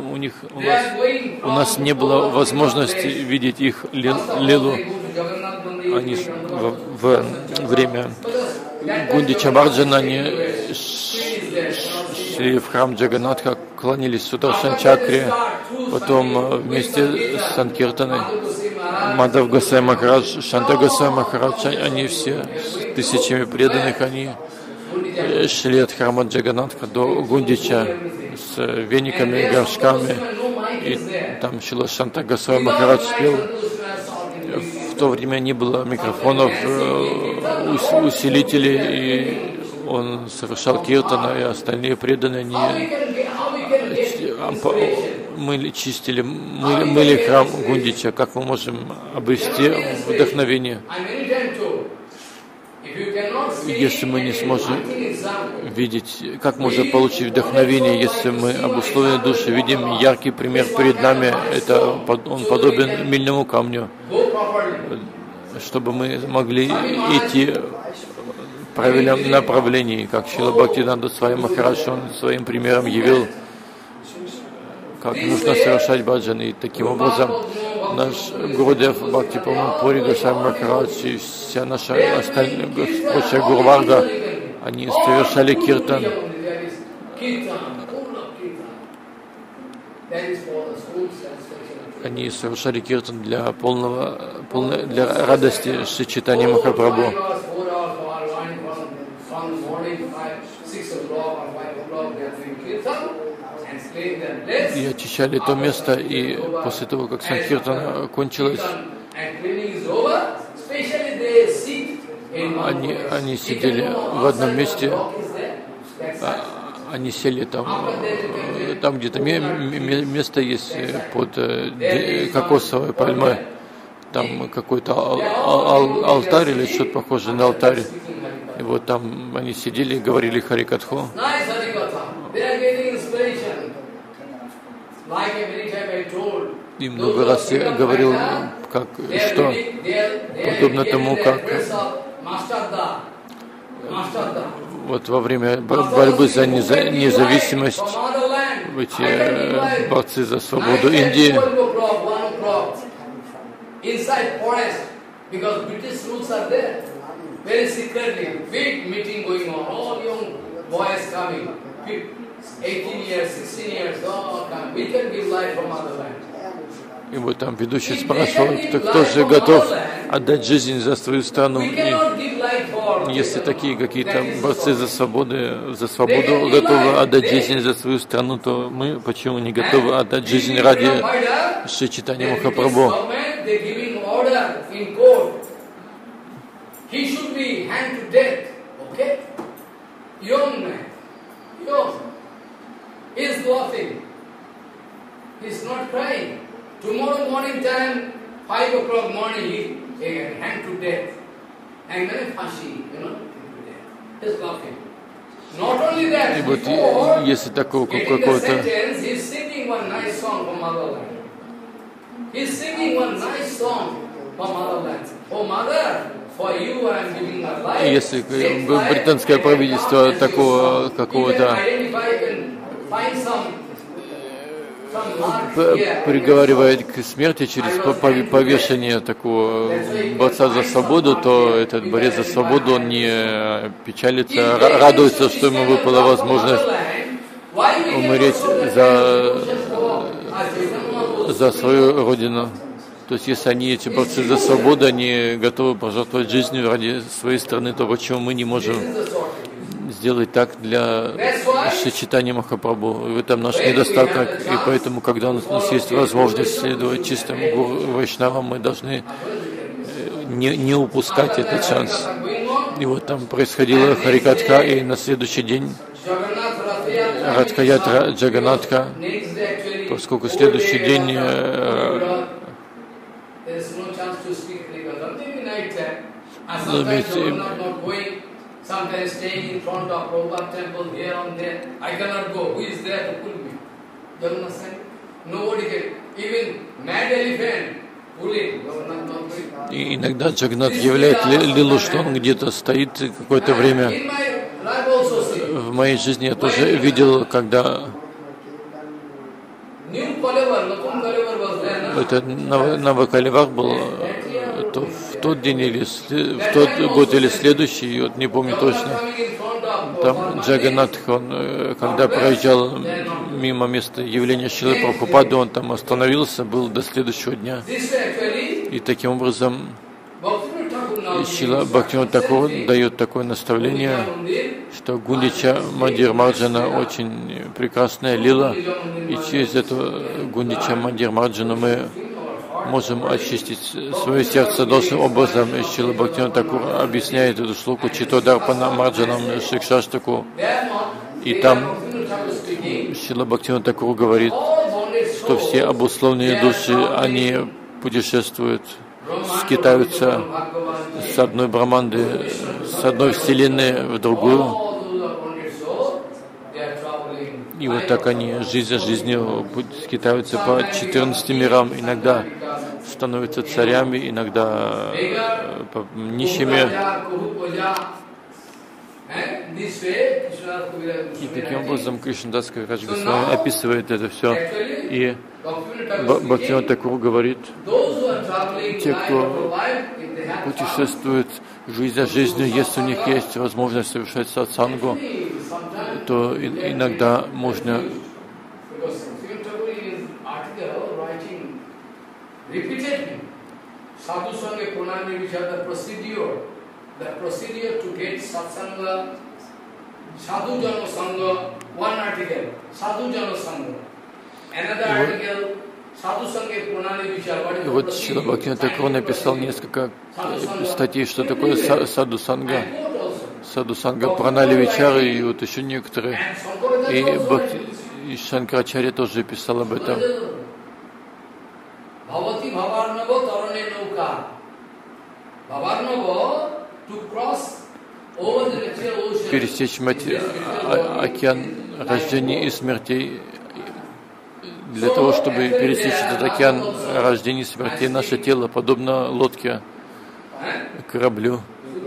у нас не было возможности видеть их лилу. Они в время Гундича Марджана они шли в храм Джаганнатха, клонились Сударшан Чакре, потом вместе с Санкиртаной Мадхав Госвами Махарадж, Шанта Госвами Махарадж, они все с тысячами преданных, они шли от храма Джаганнатха до Гундича с вениками, горшками, и там Шрила Шанта Госвами Махарадж пел. В то время не было микрофонов, усилителей, и он совершал киртана, и остальные преданные мыли храм Гундича. Как мы можем обрести вдохновение, если мы не сможем видеть? Как можно получить вдохновение, если мы обусловленные души видим яркий пример перед нами? Он подобен мильному камню. Чтобы мы могли идти в правильном направлении, как Шрила Бхактивинода Свами Махарадж, он своим примером явил, как нужно совершать баджан. И таким образом наш Гурудев Бхакти Прамод Пури Госвами Махарадж и вся наша прочая Гурварга, они совершали киртан. Они совершали киртан для для радости Шри Чайтанья Махапрабху. И очищали то место, и после того, как санкиртана кончилась, они сидели в одном месте, они сели там где-то место есть под кокосовой пальмой, там какой-то алтарь или что-то похожее на алтарь. И вот там они сидели и говорили Харикатху. И много раз я говорил, что подобно тому, как вот во время борьбы за независимость эти борцы за свободу Индии, и вот там ведущий спрашивал, кто же готов отдать жизнь за свою страну. И если такие какие-то борцы за свободу готовы отдать жизнь за свою страну, то мы почему не готовы отдать жизнь ради Шри Чайтанья Махапрабху? Tomorrow morning time, 5 o'clock morning, he hanged to death. And then Fashi, he's laughing. Not only that, и вот если такого какого-то he's singing one nice song from motherland. He's singing one nice song from motherland. Oh mother, for you I am giving my life. Если британское правительство такого какого-то приговаривает к смерти через повешение такого борца за свободу, то этот борец за свободу, он не печалится, радуется, что ему выпала возможность умереть за свою родину. То есть, если они, эти борцы за свободу, они готовы пожертвовать жизнью ради своей страны, то почему мы не можем сделать так для Шри Чайтанья Махапрабху? В этом наш недостаток, и поэтому, когда у нас есть возможность следовать чистым вайшнавам, мы должны не упускать этот шанс. И вот там происходила Харикатха, и на следующий день Радха-ятра Джаганнатха, поскольку следующий день Sometimes staying in front of Prabhupada temple here and there. I cannot go. Who is there to pull me? Jagannath said, nobody can. Even mad elephant pulling. Jagannath not going. И иногда Джаганнат являет лилу, что он где-то стоит какое-то время. В моей жизни я тоже видел, когда это Навакаливар был, то в тот день или в тот год или следующий, вот не помню точно. Там Джаганнат, он, когда проезжал мимо места явления Шрилы Прабхупады, он там остановился, был до следующего дня. И таким образом Шрила Бхактивинода Тхакур дает такое наставление, что Гундича Мандир Марджана очень прекрасная лила, и через эту Гундича Мандир Марджану мы можем очистить свое сердце должным образом. И Шрила Бхактивинода Тхакур объясняет эту шлоку Читодарпана Марджанам Шикшаштаку, и там Шрила Бхактивинода Тхакур говорит, что все обусловленные души, они путешествуют, скитаются с одной браманды, с одной вселенной в другую. И вот так они жизнь за жизнью скитаются по 14 мирам, иногда становятся царями, иногда нищими. И таким образом Кришнадас Кавирадж Госвами описывает это все. И Бхактивинода Тхакур говорит, те, кто путешествует жизнь за жизнью, если у них есть возможность совершать сатсангу, то иногда можно the procedure to get satsanga, sadhu jana sangha, one article, sadhu jana sangha, another article, sadhu sangha pranali vichar. What is the вот Шрила Бхактивинода Тхакур написал несколько статей, что такое саду санга, пранали вичары, и вот еще некоторые. И Шанкарачарья тоже писал об этом. Bhavati bhavarnava tarane nauka. Bhavarnava пересечь океан рождений и смертей. Для того, чтобы пересечь этот океан рождений и смертей, наше тело подобно лодке, кораблю.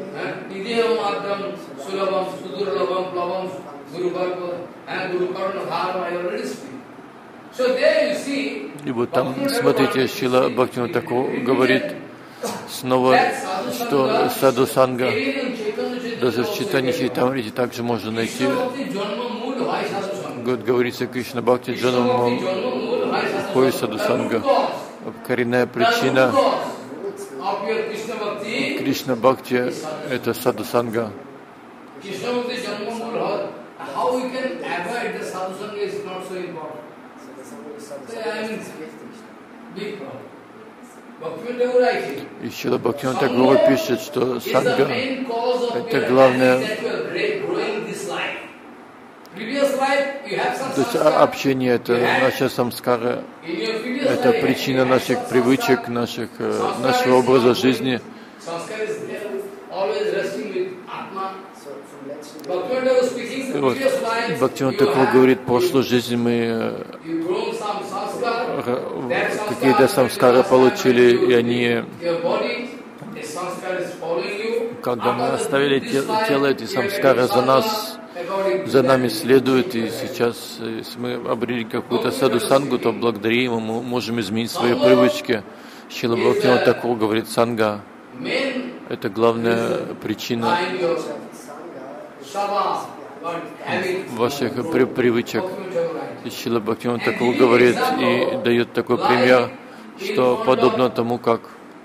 И вот там, смотрите, Шрила Бхактивинода Тхакур говорит снова, что саду санга даже в Чайтанья Чаритамрите также можно найти. Говорится Кришна Бхакти Джанам Хой саду санга. Коренная причина Кришна Бхакти — это саду санга. И Шрила Бхактивинода Тхакур пишет, что санга — это главное, то есть общение — это наша самскара, это причина наших привычек, нашего образа жизни. Вот. Бхактивинода Тхакур говорит, в прошлой жизни мы какие-то самскары получили, и они, когда мы оставили тело, эти самскары за нами следуют, и сейчас, если мы обрели какую-то саду-сангу, то благодаря ему мы можем изменить свои привычки. Шрила Бхактивинода Тхакур говорит, санга — это главная причина ваших привычек. И Шрила Бхактивинода Тхакур говорит и дает такой пример, что подобно тому, как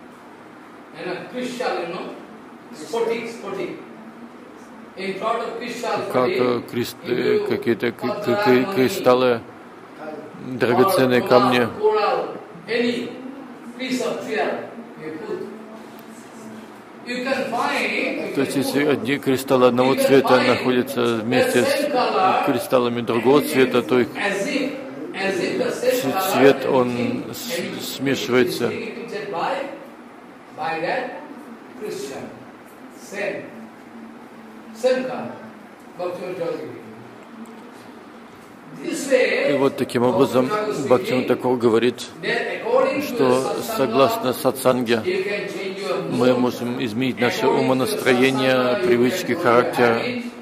какие-то кристаллы, драгоценные камни, то есть если одни кристаллы одного цвета находятся вместе с кристаллами другого цвета, то их цвет, он смешивается. И вот таким образом Бхактивинода Тхакур говорит, что согласно сатсанге мы можем изменить наше умонастроение, привычки, характер.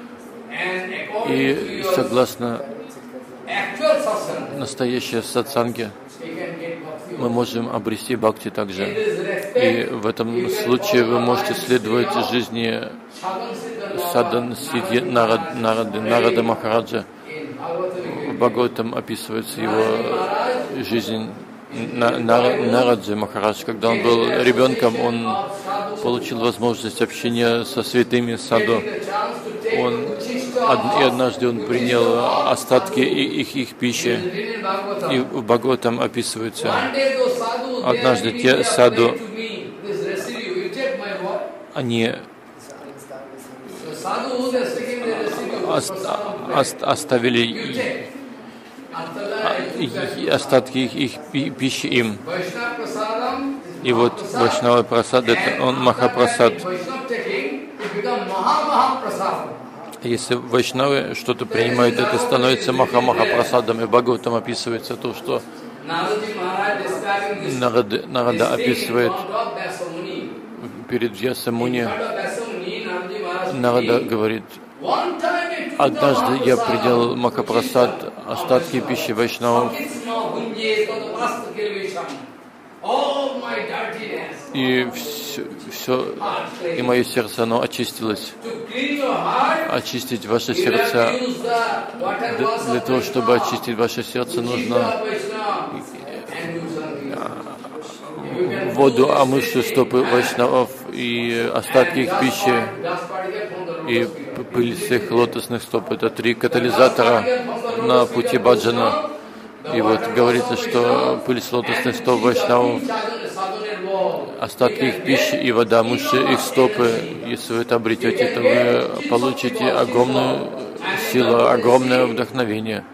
И согласно настоящей сатсанге мы можем обрести бхакти также. И в этом случае вы можете следовать жизни Садан Сидхи Нарады Махараджа. В Бхагаватам описывается его жизнь Нараджи Махарадж. Когда он был ребенком, он получил возможность общения со святыми саду. И однажды он принял остатки их пищи. И в Бхагаватам описывается, однажды те саду, они оставили остатки их пищи им. И вот Вайшнава Прасад, это он Махапрасад. Если вайшнавы что-то принимают, это становится Махамахапрасадом. И Бхагаватам описывается то, что Нарада описывает перед Вьясамуни. Нарада говорит, однажды я принял Махапрасад, остатки пищи вайшнавов, и и мое сердце, оно очистилось. Очистить ваше сердце, для того, чтобы очистить ваше сердце, нужно воду, омывшую стопы вайшнавов, и остатки их пищи, и пыль с их лотосных стоп. Это 3 катализатора на пути баджана. И вот говорится, что пыль с лотосных стоп вайшнавов, остатки их пищи и вода, омывшие их стопы, если вы это обретете, то вы получите огромную силу, огромное вдохновение.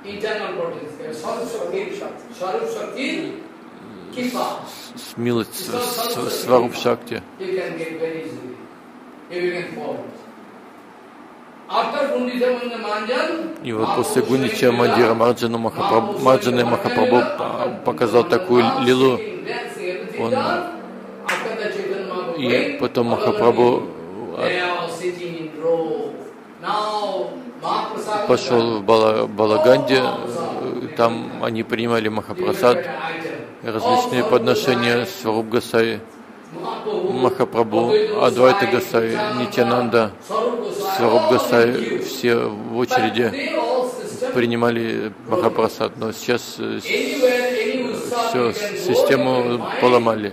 Милость Сваруб Шакти. И вот после Гундича Мандира Марджана Махапрабху показал такую лилу. И потом Махапрабху пошел в Балаганде, там они принимали Махапрасад, различные подношения, Сваруб Госай, Махапрабху, Адвайта Госай, Нитянанда, Сваруб Госай, все в очереди принимали Махапрасад, но сейчас всю систему поломали.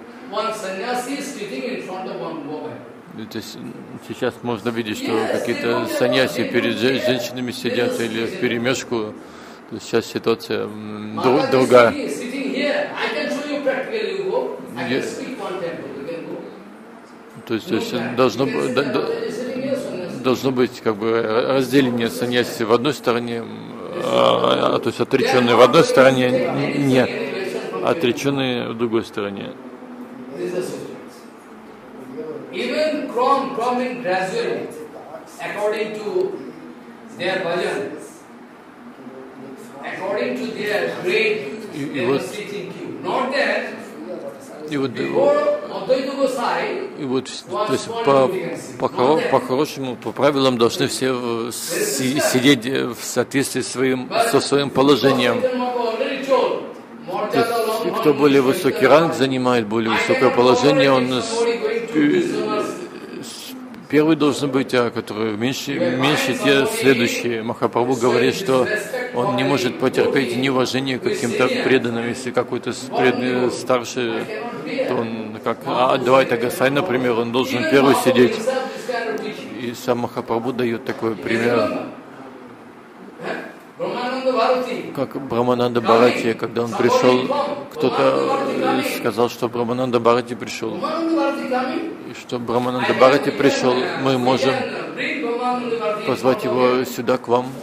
Это сейчас можно видеть, что какие-то саньяси перед женщинами сидят или вперемешку. Сейчас ситуация другая. То есть должно быть как бы разделение саньяси в одной стороне, то есть отреченные в одной стороне, не отреченные в другой стороне. Even coming gradually, according to their bhajan, according to their grade, they must sit in queue. Not that. И вот, то есть по-хорошему, по правилам должны все сидеть в соответствии со своим положением. Кто более высокий ранг занимает, более высокое положение, он первый должен быть, а который меньше те следующие. Махапрабху говорит, что он не может потерпеть неуважение к каким-то преданным. Если какой-то преданный старший, то он, как Адвайта Госай, например, он должен первый сидеть. И сам Махапрабху дает такой пример. Как Брахмананда Бхарати, когда он пришел, кто-то сказал, что Брахмананда Бхарати пришел. И что Брахмананда Бхарати пришел, мы можем позвать его сюда к вам.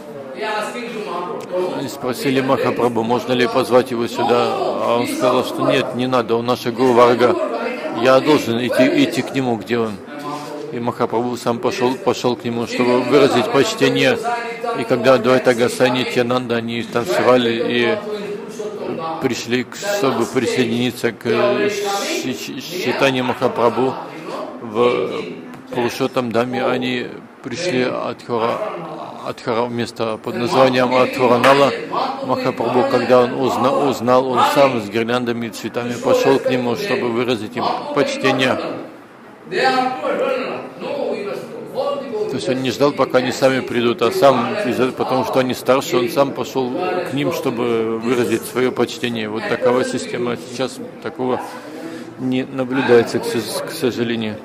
И спросили Махапрабху, можно ли позвать его сюда. А он сказал, что нет, не надо, он наш Гуру Варга. Я должен идти к нему, где он. И Махапрабху сам пошел к нему, чтобы выразить почтение. И когда Адвайта Госвами и Нитьянанда, они танцевали и пришли, чтобы присоединиться к Чайтанье Махапрабху в Пурушоттам Даме, они пришли от Хора место под названием Адхоранала. Махапрабху, когда он узнал, он сам с гирляндами и цветами пошел к нему, чтобы выразить им почтение. То есть он не ждал, пока они сами придут, а сам, потому что они старше, он сам пошел к ним, чтобы выразить свое почтение. Вот такова система. Сейчас такого не наблюдается, к сожалению.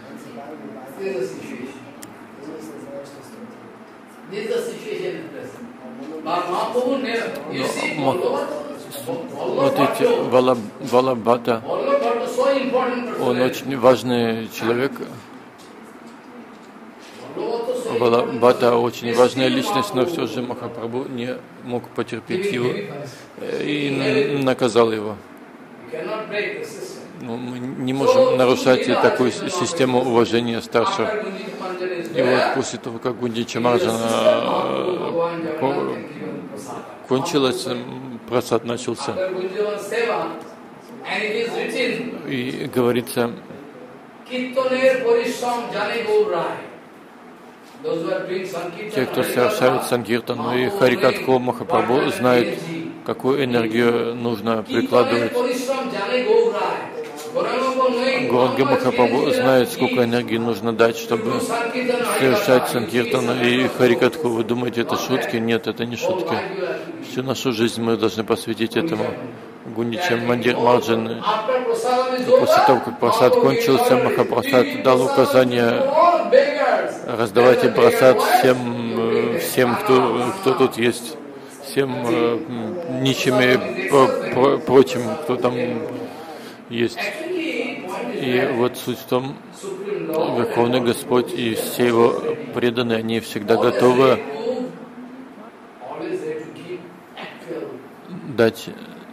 Вот эти Валабхата, он очень важный человек. Валабхата очень важная личность, но все же Махапрабху не мог потерпеть его и наказал его. Но мы не можем нарушать такую систему уважения старших. И вот после того, как Гундича Махараджана кончилось, прасад начался. И говорится, те, кто совершают санкиртан и харикатху, Махапрабху знают, какую энергию нужно прикладывать. Гауранга Махапрабху знает, сколько энергии нужно дать, чтобы совершать санкиртан и харикатху. Вы думаете, это шутки? Нет, это не шутки. Всю нашу жизнь мы должны посвятить этому. Гундича Махараджан, после того, как прасад кончился, Махапрасад дал указание: раздавайте прасад всем, кто тут есть, всем нищим и прочим, кто там есть. И вот суть в том, Верховный Господь и все его преданные, они всегда готовы дать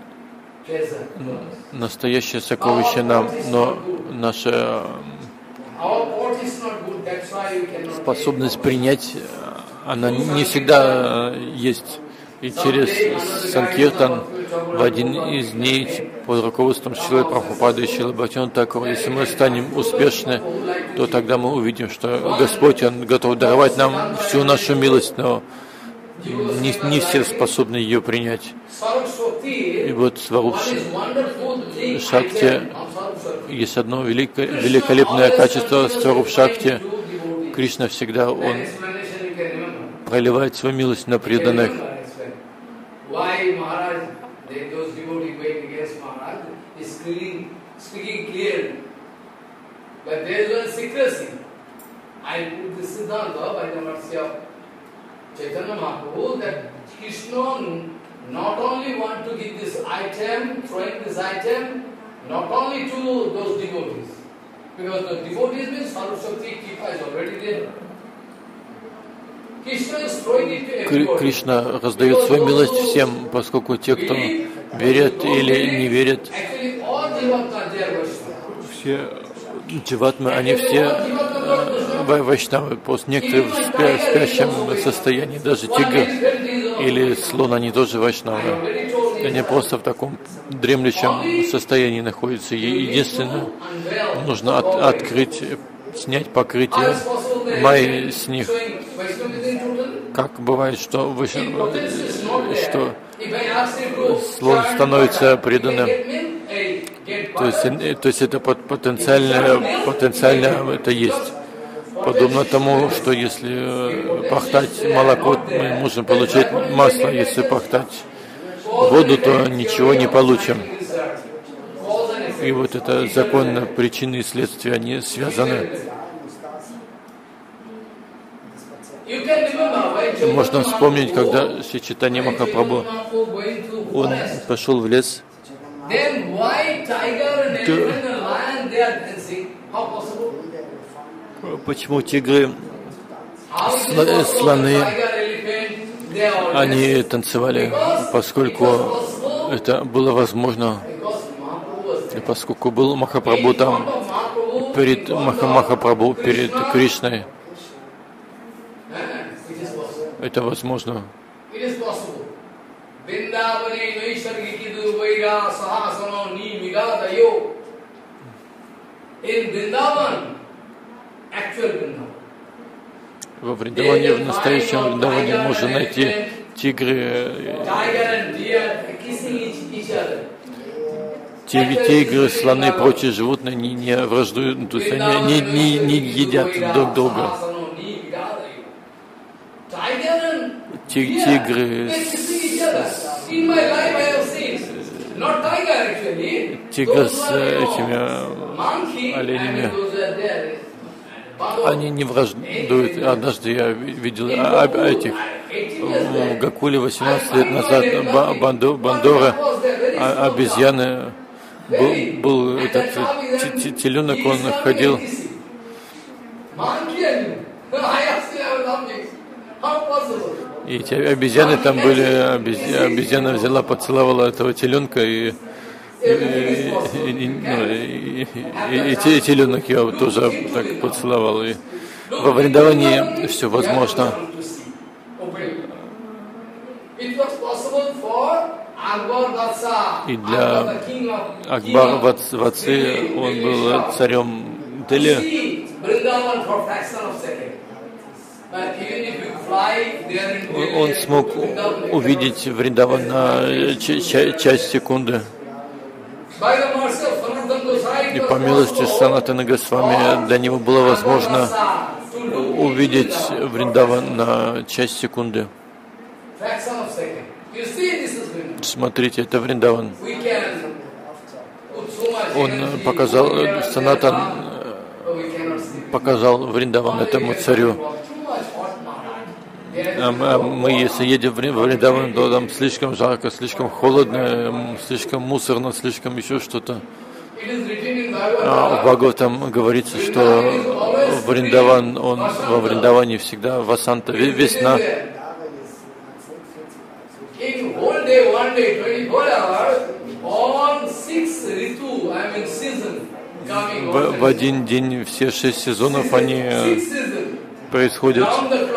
настоящее сокровище нам, но наша способность принять, она не всегда есть. И через санкиртан в один из дней под руководством Шрилы Прабхупады и Шрилы Бхактивинода Тхакура, если мы станем успешны, то тогда мы увидим, что Господь, Он готов даровать нам всю нашу милость, но не все способны ее принять. И вот Сваруб Шакти, есть одно великолепное качество Сваруб Шакти. Кришна всегда, Он проливает свою милость на преданных. Why Maharaj, those devotees going against Maharaj, is speaking clearly. But there is one secrecy. I put this Siddhanta by the mercy of Chaitanya Mahaprabhu that Krishna not only want to give this item, throwing this item, not only to those devotees, because the devotees means Sarvashakti Kripa is already there. Кришна раздает свою милость всем, поскольку те, кто верят или не верят, все дживатмы, они все вайшнавы, после некоторых в спящем состоянии, даже тигр или слон, они тоже вайшнавы. Они просто в таком дремлющем состоянии находятся. Единственное, нужно открыть, снять покрытие майи с них. Как бывает, что слон становится преданным. То есть это потенциально это есть. Подобно тому, что если пахтать молоко, мы можем получить масло, если пахтать воду, то ничего не получим. И вот это законно причины и следствия, они связаны. Можно вспомнить, когда Шри Чайтанья Махапрабху, он пошел в лес, почему тигры, слоны, они танцевали, поскольку это было возможно, и поскольку был Махапрабху там, перед Махамахапрабху, перед Кришной. Это возможно. Во Вриндаване, в настоящем Вриндаване можно найти тигры, тигры, слоны и прочие животные не враждуют, то есть они не едят друг друга. Тигры с этими оленями, они не враждуют. Однажды я видел этих в Гакуле 18 лет назад Бандора, обезьяны, был этот теленок, он ходил. И эти обезьяны там были, обезьяна взяла, поцеловала этого теленка, и теленок ее тоже так поцеловал. И во Вриндаване все возможно. И для Акбара Ватсы, он был царем Дели. Он смог увидеть Вриндаван на часть секунды. И по милости Санатана Госвами для него было возможно увидеть Вриндаван на часть секунды. Смотрите, это Вриндаван. Он показал, Санатан показал Вриндаван этому царю. Мы, если едем в Вриндаван, то там слишком жарко, слишком холодно, слишком мусорно, слишком еще что-то. В Бхагаватам говорится, что Вриндаван, во Вриндаване всегда васанта, весна. В один день все 6 сезонов они происходят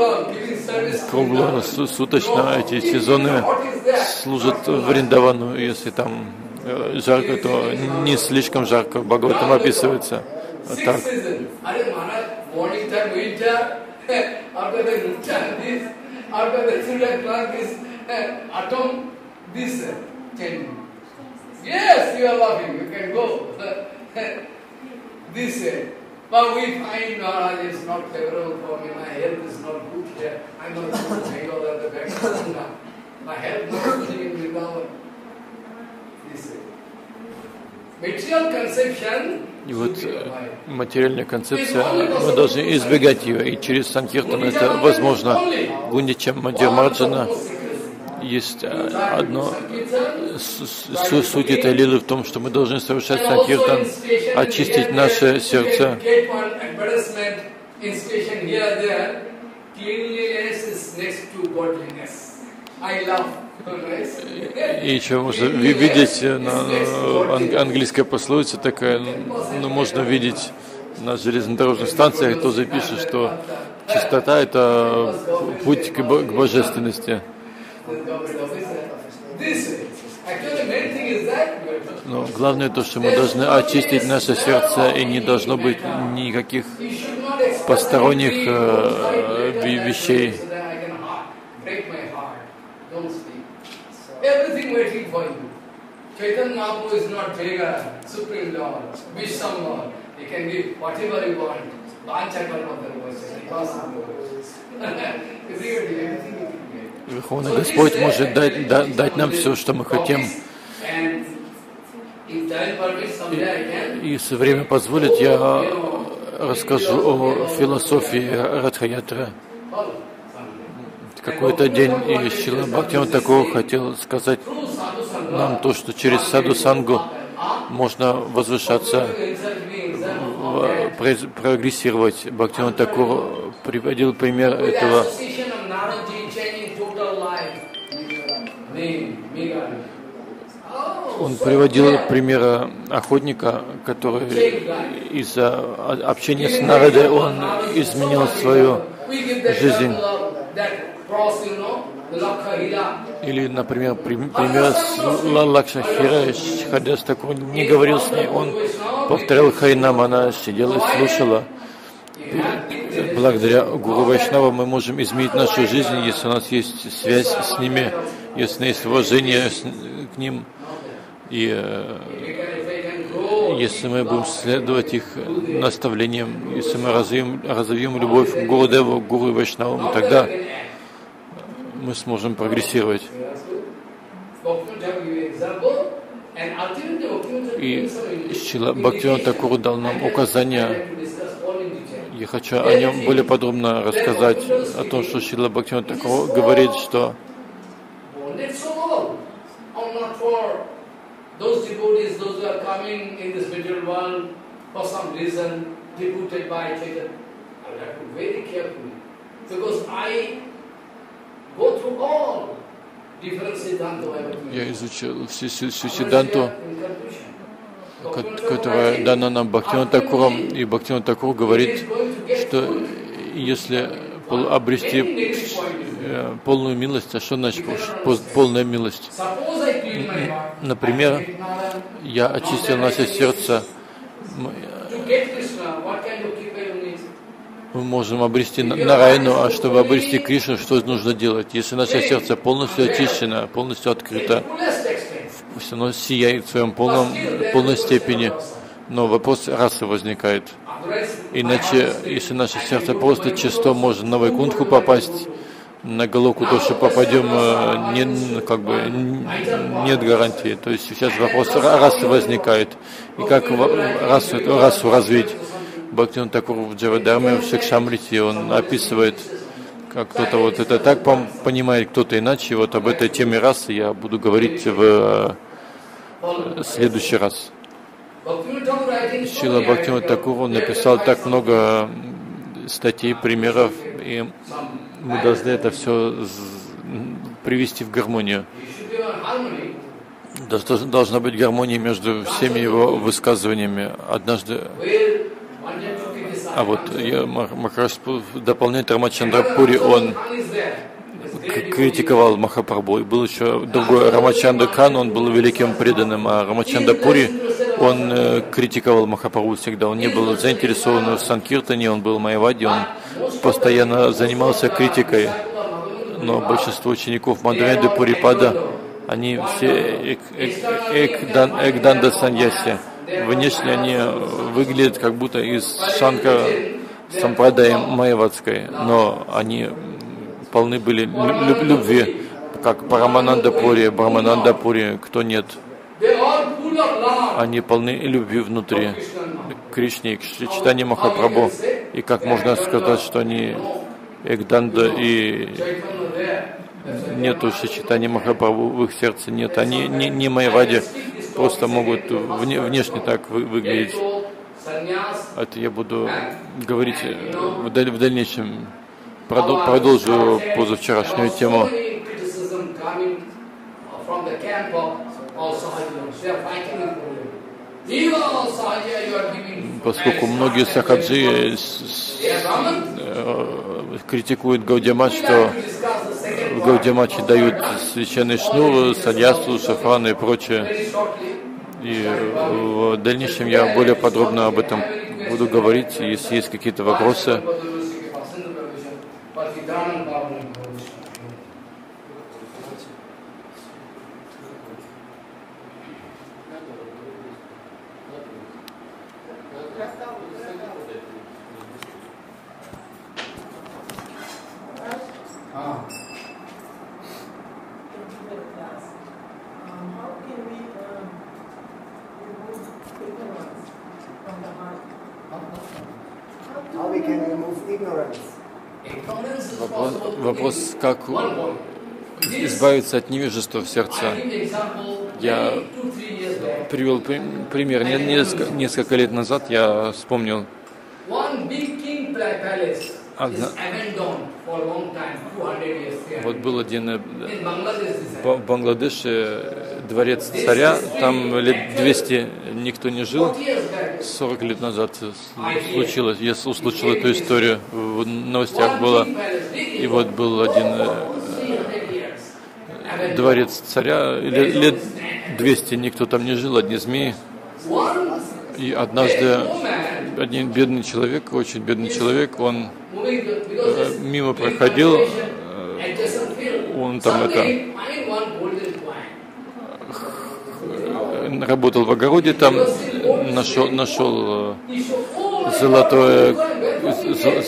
круглосуточно. Эти сезоны служат Вриндавану. Если там жарко, то не слишком жарко. В Бхагаватам описывается так. Yes, you are laughing. You can go this way. But we find Maharaj is not favorable for me. My health is not good here. I'm not going to take all of the back. My health is not good in Vrindavan. This way. Material conception. И вот материальная концепция, мы должны избегать ее, и через Санкиртан это возможно. Гундича Мадхья Марджана есть одно суть этой лилы в том, что мы должны совершать Санкиртан, очистить наше сердце. И еще можно видеть, английская пословица такая, ну, можно видеть на железнодорожных станциях, тоже пишут, что чистота — это путь к божественности. Но главное то, что мы должны очистить наше сердце, и не должно быть никаких посторонних вещей. Chaitanya Mahaprabhu is not Jaiga, Supreme Lord, Visham Lord. He can give whatever you want. Верховный Господь может дать нам все, что мы хотим. И если время позволит, я расскажу о философии Радха-ятры. Какой-то день и Шрила Бхактивинода Тхакур хотел сказать нам то, что через саду-сангу можно возвышаться, прогрессировать. Бхактивинода Тхакур приводил пример этого. Он приводил пример охотника, который из-за общения с народом он изменил свою жизнь. Или, например, пример с Лакшахира, Хадас такой не говорил с ней, он повторял Харинам, она сидела и слушала. Благодаря Гуру Вайшнава мы можем изменить нашу жизнь, если у нас есть связь с ними, если у нас есть уважение к ним, и если мы будем следовать их наставлениям, если мы развьем любовь к Гуру Деву, к Гуру Вайшнаву, тогда мы сможем прогрессировать. И Шрила Бхактивинода Тхакур дал нам указания. Я хочу о нем более подробно рассказать, о том, что Шрила Бхактивинода Тхакур говорит, что я изучил всю Сиддханту, которая дана нам Бхактивинода Тхакуром, и Бхактивинода Тхакур говорит, что если обрести полную милость, а что значит полная милость? Например, я очистил наше сердце, мы можем обрести Нараяну, а чтобы обрести Кришну, что нужно делать? Если наше сердце полностью очищено, полностью открыто, все равно сияет в своем полной степени, но вопрос расы возникает. Иначе, если наше сердце просто чисто, можно на Вайкунтху попасть, на Галоку то, что попадем, нет гарантии. То есть сейчас вопрос расы возникает. И как расу развить? Бхактивинода Тхакур в Джавадарме, в Шикшамрите, он описывает, как кто-то вот это так понимает, кто-то иначе. Вот об этой теме расы я буду говорить в следующий раз. Шрила Бхактивинода Тхакур написал так много статей, примеров, и мы должны это все привести в гармонию. Должна быть гармония между всеми его высказываниями. Однажды, Махарадж дополняет Рамачандра Пури, он критиковал Махапрабху. И был еще другой Рамачандра Кан, он был великим преданным, а Рамачандра Пури, он критиковал Махапрабху всегда. Он не был заинтересован в Санкиртане, он был майявади, он постоянно занимался критикой. Но большинство учеников Мадхвенды Пурипада, они все Экданда Саньяси. Внешне они выглядят как будто из Шанкара Сампрадаи Майявадской, но они полны были любви, как Парамананда Пури, Брахмананда Пури, кто нет. Они полны любви внутри к Кришне, к Чайтанье Махапрабху. И как можно сказать, что они Экданда и нету Чайтанья Махапрабху в их сердце, нет. Они не майявади, просто могут внешне так выглядеть. Это я буду говорить в дальнейшем. Продолжу позавчерашнюю тему. Поскольку многие сахаджи критикуют Гаудия-мат, что в Гаудия-мате дают священный шнур, саньясу, шафран и прочее. И в дальнейшем я более подробно об этом буду говорить. Если есть какие-то вопросы. Вопрос, как избавиться от невежества в сердце. Я привел пример. Несколько лет назад я вспомнил Вот был один In Bangladesh, this в Бангладеше дворец царя, там лет 200 никто не жил. 40 years back. 40 лет назад случилось, я услышал эту историю, в новостях было. И вот был один 300 years. дворец царя, лет 200 никто там не жил, одни змеи. One И однажды woman один бедный человек, очень бедный человек, он moving because мимо проходил, adjacent field. он там это Suddenly find one golden coin. работал в огороде, там нашел He showed, oh, золотое, zolotое,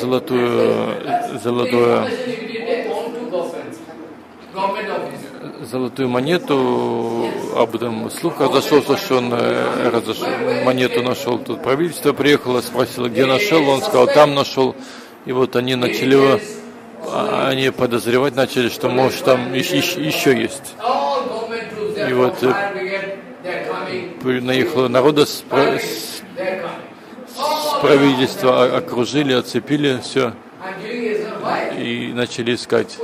золотую монету, об этом слух разошелся, что он монету нашел. Тут правительство приехало, спросило, где нашел, он сказал, там нашел. И вот они начали его, они подозревать начали, что может там еще есть. И вот наехало народа с правительства, окружили, оцепили все и начали искать.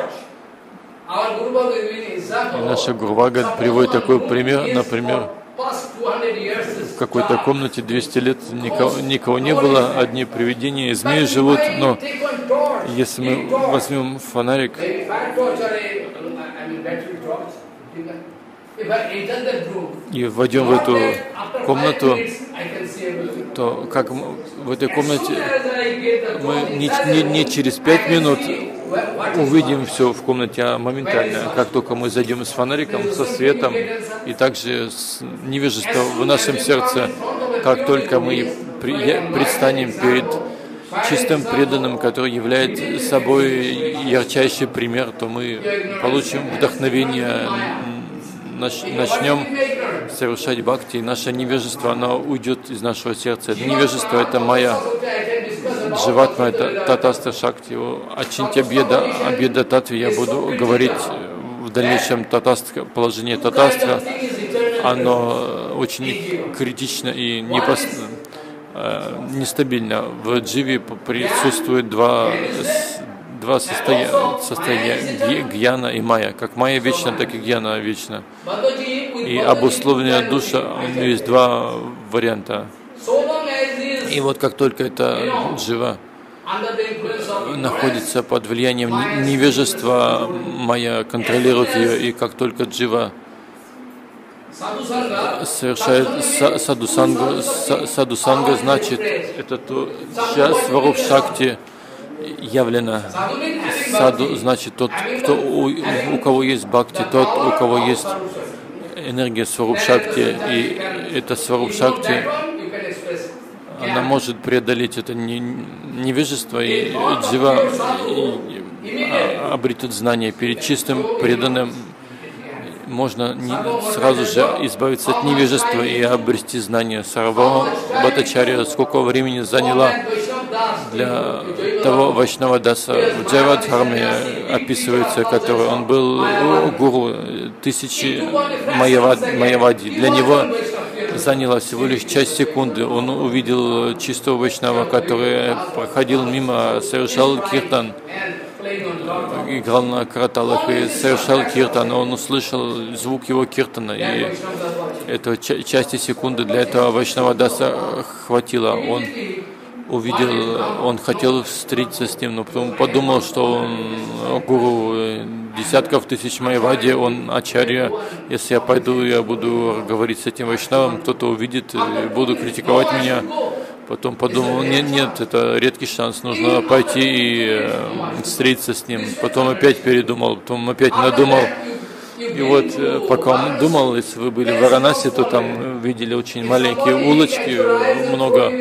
И наша Гурвага приводит такой пример, например, в какой-то комнате 200 лет никого не было, одни привидения и змеи живут, но если мы возьмем фонарик и войдем в эту комнату, то как в этой комнате мы не через 5 минут увидим все в комнате, а моментально, как только мы зайдем с фонариком, со светом, и также с невежеством в нашем сердце, как только мы предстанем перед чистым преданным, который является собой ярчайший пример, то мы получим вдохновение, начнем совершать бхакти, и наше невежество, оно уйдет из нашего сердца. Невежество — это моя Дживатма, это татастра шакти. О Чинтябьеда Татве я буду говорить в дальнейшем. Положение татастра, оно очень критично и нестабильно. В дживе присутствует два состояния гьяна и майя. Как майя вечна, так и гьяна вечна. И обусловленная душа, у нее есть два варианта. И вот как только эта джива находится под влиянием невежества, майя контролирует ее, и как только джива совершает садусанга, значит, это то, сейчас сваруб шакти явлена. Саду значит тот, у кого есть бхакти, тот, у кого есть энергия сваруб шакти, и это сваруб шакти, она может преодолеть это невежество, и джива обретет знание. Перед чистым преданным можно сразу же избавиться от невежества и обрести знание. Сарвабхаума Бхаттачарья сколько времени заняла для того Вайшнава Даса. В Джайвадхарме описывается, который он был гуру тысячи майявади. Для него заняло всего лишь часть секунды. Он увидел чистого Вайшнава, который проходил мимо, совершал киртан, играл на караталах и совершал киртан. Он услышал звук его киртана, и этого части секунды для этого Вайшнава Даса хватило. Он увидел, он хотел встретиться с ним, но потом подумал, что он гуру десятков тысяч майявади, он ачарья. Если я пойду, я буду говорить с этим вайшнавом, кто-то увидит и будут критиковать меня. Потом подумал, нет, это редкий шанс, нужно пойти и встретиться с ним. Потом опять передумал, потом опять надумал. И вот пока он думал, если вы были в Варанаси, то там видели очень маленькие улочки, много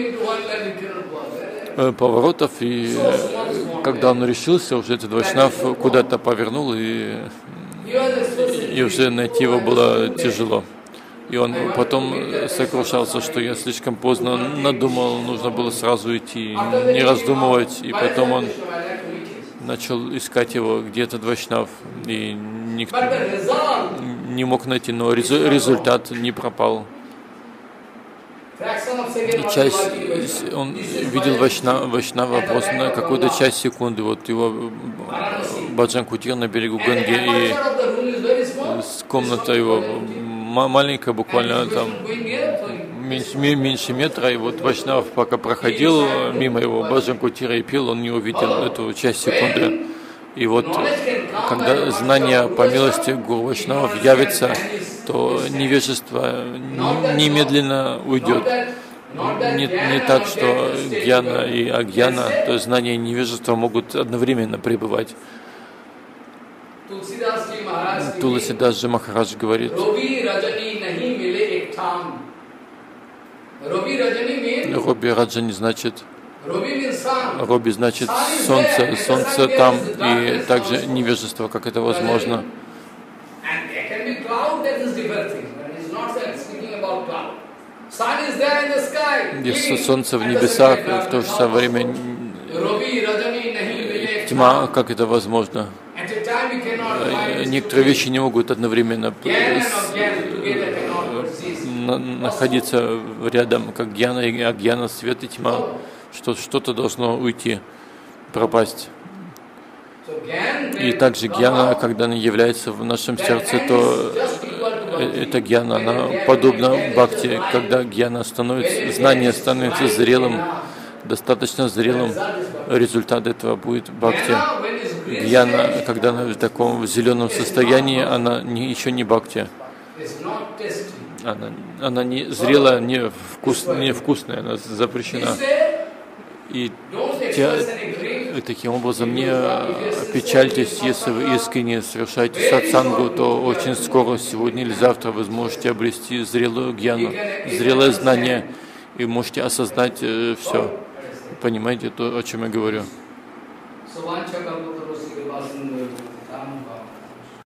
поворотов, и когда он решился, уже этот вайшнав куда-то повернул, и уже найти его было тяжело. И он потом сокрушался, что я слишком поздно надумал, нужно было сразу идти, не раздумывать. И потом он начал искать его, где этот вайшнав, и никто не мог найти, но результат не пропал. часть, он видел Вайшнава просто на какую-то часть секунды. Вот его Баджан Кутир на берегу Ганги, и комната его маленькая, буквально там меньше метра, и вот Вайшнав пока проходил мимо его Баджан Кутира и пил, он не увидел эту часть секунды. И вот когда знание по милости Гуру Вайшнавов явится, то невежество немедленно уйдет. Не так, что гьяна и агьяна, то есть знание и невежество могут одновременно пребывать. Туласидас Джи Махарадж говорит, Роби Раджани значит, Роби значит солнце, солнце там, и также невежество, как это возможно. Если солнце в небесах, в то же самое время тьма, как это возможно? Некоторые вещи не могут одновременно находиться рядом, как гьяна и агьяна, свет и тьма. Что-то должно уйти, пропасть. И также гьяна, когда она является в нашем сердце, то эта гьяна, она подобна бхакти. Когда гьяна становится, знание становится зрелым, достаточно зрелым, результат этого будет бхакти. Гьяна, когда она в таком зеленом состоянии, она еще не бхакти. Она не зрелая, не вкусная, она запрещена. И таким образом, не печальтесь, если вы искренне совершаете сатсангу, то очень скоро, сегодня или завтра, вы сможете обрести зрелую гьяну, зрелое знание, и можете осознать все. Понимаете то, о чем я говорю?